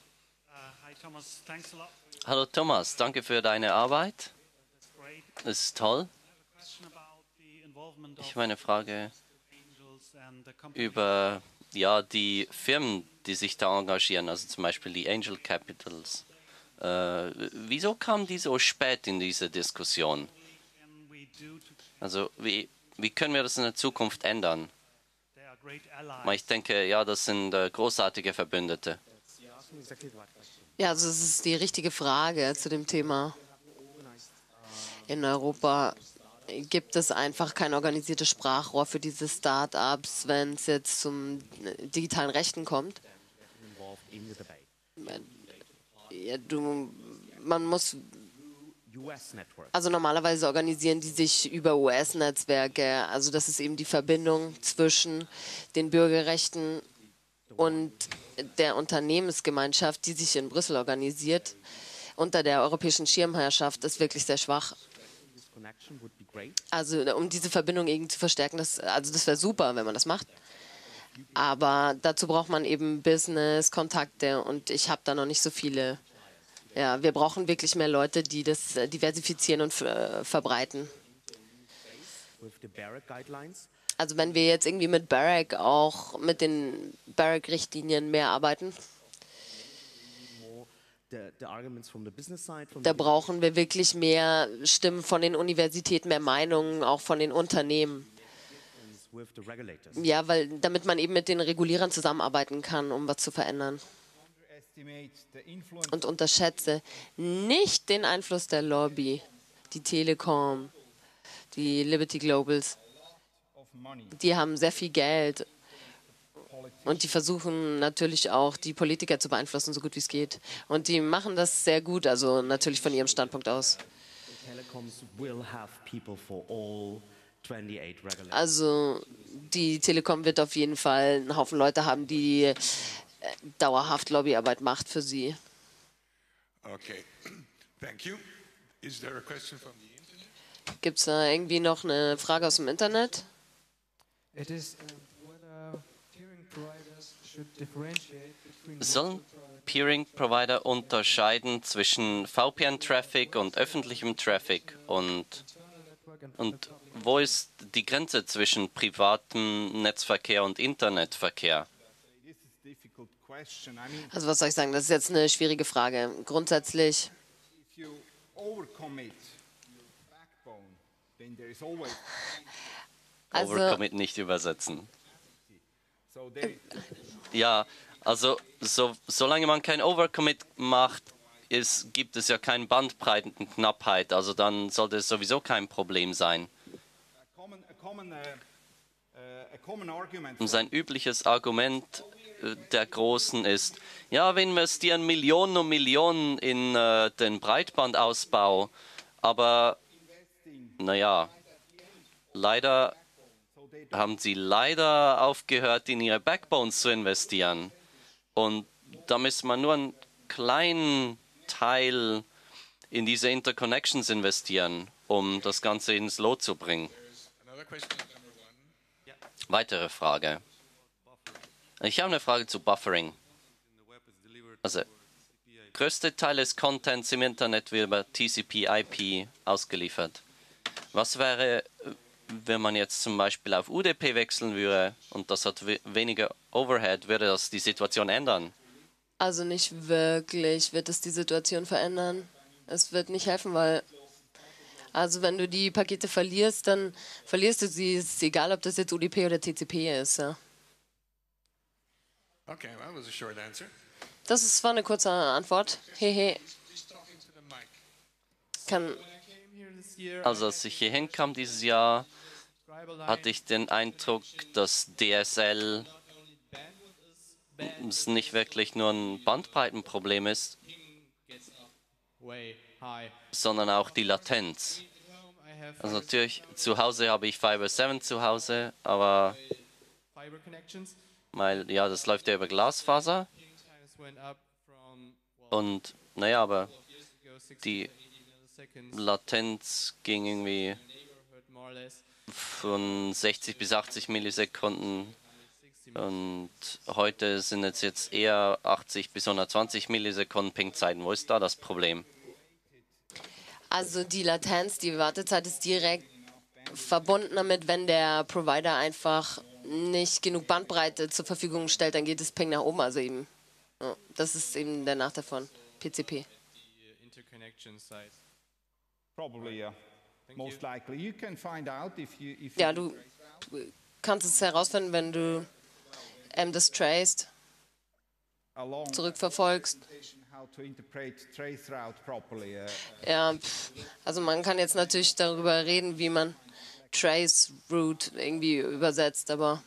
Hallo Thomas, danke für deine Arbeit. Das ist toll. Ich habe eine Frage über ja, die Firmen, die sich da engagieren, also zum Beispiel die Angel Capitals. Äh, wieso kam die so spät in diese Diskussion? Also wie, wie können wir das in der Zukunft ändern? Weil ich denke, ja, das sind äh, großartige Verbündete. Ja, also das ist die richtige Frage zu dem Thema. In Europa gibt es einfach kein organisiertes Sprachrohr für diese Start-ups, wenn es jetzt zum digitalen Rechten kommt. Ja, du, man muss, also normalerweise organisieren die sich über U S-Netzwerke. Also das ist eben die Verbindung zwischen den Bürgerrechten und der Unternehmensgemeinschaft, die sich in Brüssel organisiert, unter der europäischen Schirmherrschaft, ist wirklich sehr schwach. Also um diese Verbindung irgendwie zu verstärken, das, also das wäre super, wenn man das macht. Aber dazu braucht man eben Business, Kontakte und ich habe da noch nicht so viele. Ja, wir brauchen wirklich mehr Leute, die das diversifizieren und äh, verbreiten. Also wenn wir jetzt irgendwie mit BEREC auch mit den BEREC-Richtlinien mehr arbeiten, da brauchen wir wirklich mehr Stimmen von den Universitäten, mehr Meinungen, auch von den Unternehmen. Ja, weil damit man eben mit den Regulierern zusammenarbeiten kann, um was zu verändern. Und unterschätze nicht den Einfluss der Lobby, die Telekom, die Liberty Globals. Die haben sehr viel Geld und die versuchen natürlich auch, die Politiker zu beeinflussen, so gut wie es geht. Und die machen das sehr gut, also natürlich von ihrem Standpunkt aus. Also die Telekom wird auf jeden Fall einen Haufen Leute haben, die äh, dauerhaft Lobbyarbeit macht für sie. Okay, thank you. Is there a question from the internet? Gibt es da irgendwie noch eine Frage aus dem Internet? It is uh, whether peering providers should differentiate between Sollen Peering-Provider unterscheiden zwischen V P N-Traffic und öffentlichem Traffic? Und, und wo ist die Grenze zwischen privatem Netzverkehr und Internetverkehr? Also was soll ich sagen, das ist jetzt eine schwierige Frage. Grundsätzlich, also, Overcommit nicht übersetzen. Ja, also so, solange man kein Overcommit macht, ist, gibt es ja keine Bandbreitenknappheit. Also dann sollte es sowieso kein Problem sein. Sein übliches Argument äh, der Großen ist, ja, wir investieren Millionen und Millionen in äh, den Breitbandausbau, aber naja, leider haben sie leider aufgehört, in ihre Backbones zu investieren. Und da müsste man nur einen kleinen Teil in diese Interconnections investieren, um das Ganze ins Lot zu bringen. Weitere Frage. Ich habe eine Frage zu Buffering. Also, größte Teil des Contents im Internet wird über T C P I P ausgeliefert. Was wäre, wenn man jetzt zum Beispiel auf U D P wechseln würde und das hat we weniger Overhead, würde das die Situation ändern? Also nicht wirklich wird es die Situation verändern. Es wird nicht helfen, weil also wenn du die Pakete verlierst, dann verlierst du sie. Es ist egal, ob das jetzt U D P oder T C P ist. Ja. Okay, that was a short answer. Das ist, war eine kurze Antwort. Hehe. Kann Also als ich hier hinkam dieses Jahr, hatte ich den Eindruck, dass D S L es nicht wirklich nur ein Bandbreitenproblem ist, sondern auch die Latenz. Also natürlich, zu Hause habe ich Fiber sieben zu Hause, aber weil, ja, das läuft ja über Glasfaser. Und naja, aber die Latenz ging irgendwie von sechzig bis achtzig Millisekunden und heute sind es jetzt eher achtzig bis hundertzwanzig Millisekunden Ping-Zeiten. Wo ist da das Problem? Also die Latenz, die Wartezeit ist direkt verbunden damit, wenn der Provider einfach nicht genug Bandbreite zur Verfügung stellt, dann geht das Ping nach oben. Also eben, ja, das ist eben der Nachteil von P C P. Ja, du kannst es herausfinden, wenn du ähm, das traced, zurückverfolgst. Ja, also man kann jetzt natürlich darüber reden, wie man Trace Route irgendwie übersetzt, aber,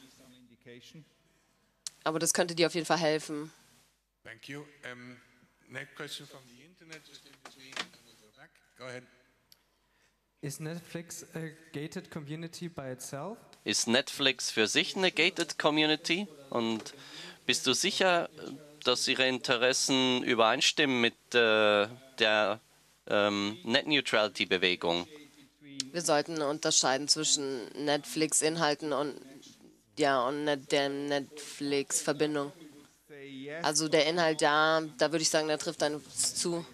aber das könnte dir auf jeden Fall helfen. Thank you. Um, next question from the internet, just in between, and we'll go back. Go ahead. Is Netflix a gated community by itself? Ist Netflix für sich eine gated Community? Und bist du sicher, dass ihre Interessen übereinstimmen mit äh, der ähm, Net Neutrality Bewegung? Wir sollten unterscheiden zwischen Netflix-Inhalten und, ja, und net, der Netflix-Verbindung. Also der Inhalt, ja, da würde ich sagen, der trifft dann zu.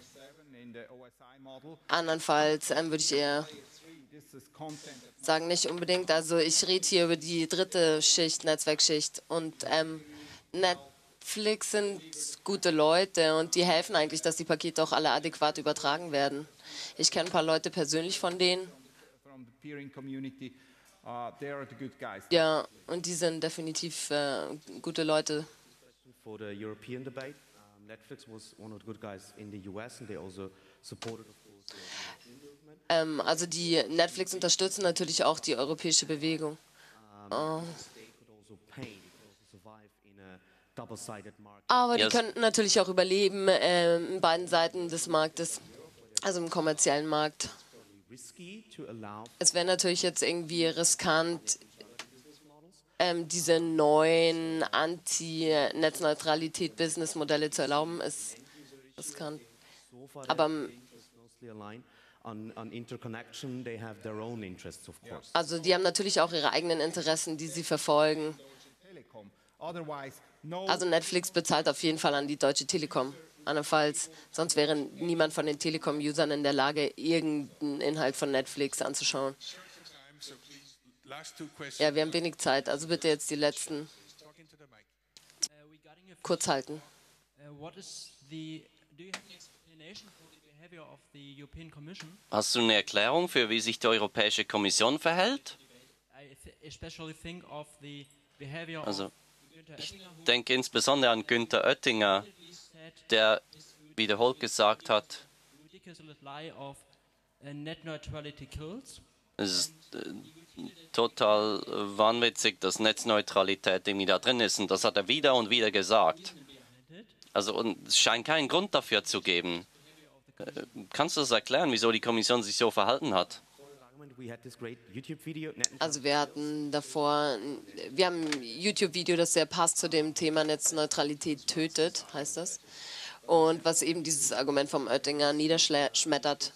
Andernfalls ähm, würde ich eher sagen, nicht unbedingt. Also ich rede hier über die dritte Schicht, Netzwerkschicht. Und ähm, Netflix sind gute Leute und die helfen eigentlich, dass die Pakete auch alle adäquat übertragen werden. Ich kenne ein paar Leute persönlich von denen. Ja, und die sind definitiv äh, gute Leute. For the European debate, um, Netflix was one of the good guys in the U S and they also supported of course the movement. Ähm, also die Netflix unterstützen natürlich auch die europäische Bewegung. Oh. Aber die Yes. könnten natürlich auch überleben äh, in beiden Seiten des Marktes, also im kommerziellen Markt. Es wäre natürlich jetzt irgendwie riskant, ähm, diese neuen Anti-Netzneutralität-Business-Modelle zu erlauben, ist riskant. Aber also die haben natürlich auch ihre eigenen Interessen, die sie verfolgen. Also Netflix bezahlt auf jeden Fall an die Deutsche Telekom. Andernfalls, sonst wäre niemand von den Telekom-Usern in der Lage, irgendeinen Inhalt von Netflix anzuschauen. Ja, wir haben wenig Zeit, also bitte jetzt die letzten kurz halten. Hast du eine Erklärung für, wie sich die Europäische Kommission verhält? Also, ich denke insbesondere an Günther Oettinger, der wiederholt gesagt hat, es ist, total wahnwitzig, dass Netzneutralität irgendwie da drin ist. Und das hat er wieder und wieder gesagt. Also und es scheint keinen Grund dafür zu geben. Äh, Kannst du das erklären, wieso die Kommission sich so verhalten hat? Also wir hatten davor, wir haben ein YouTube-Video, das sehr passt zu dem Thema Netzneutralität tötet, heißt das. Und was eben dieses Argument vom Oettinger niederschmettert.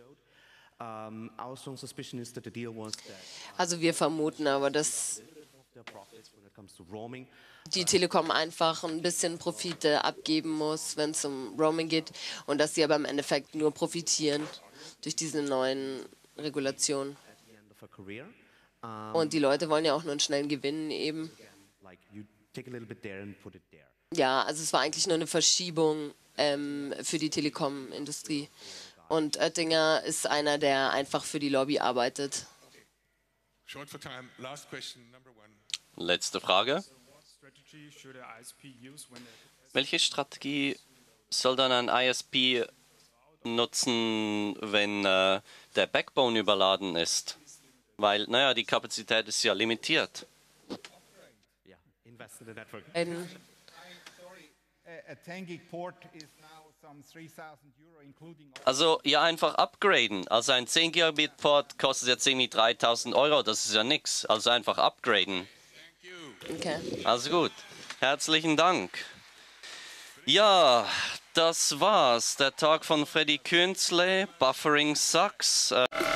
Also wir vermuten aber, dass die Telekom einfach ein bisschen Profite abgeben muss, wenn es um Roaming geht, und dass sie aber im Endeffekt nur profitieren durch diese neuen Regulationen. Und die Leute wollen ja auch nur einen schnellen Gewinn eben. Ja, also es war eigentlich nur eine Verschiebung ähm, für die Telekom-Industrie. Und Oettinger ist einer, der einfach für die Lobby arbeitet. Short for time. Last question, number one. Letzte Frage. Welche Strategie soll dann ein I S P nutzen, wenn äh, der Backbone überladen ist? Weil, naja, die Kapazität ist ja limitiert. Ein Also ja, einfach upgraden. Also ein zehn Gigabit Port kostet jetzt irgendwie dreitausend Euro, das ist ja nichts. Also einfach upgraden. Okay. Also gut, herzlichen Dank. Ja, das war's. Der Talk von Freddy Künzle, Buffering Sucks. Äh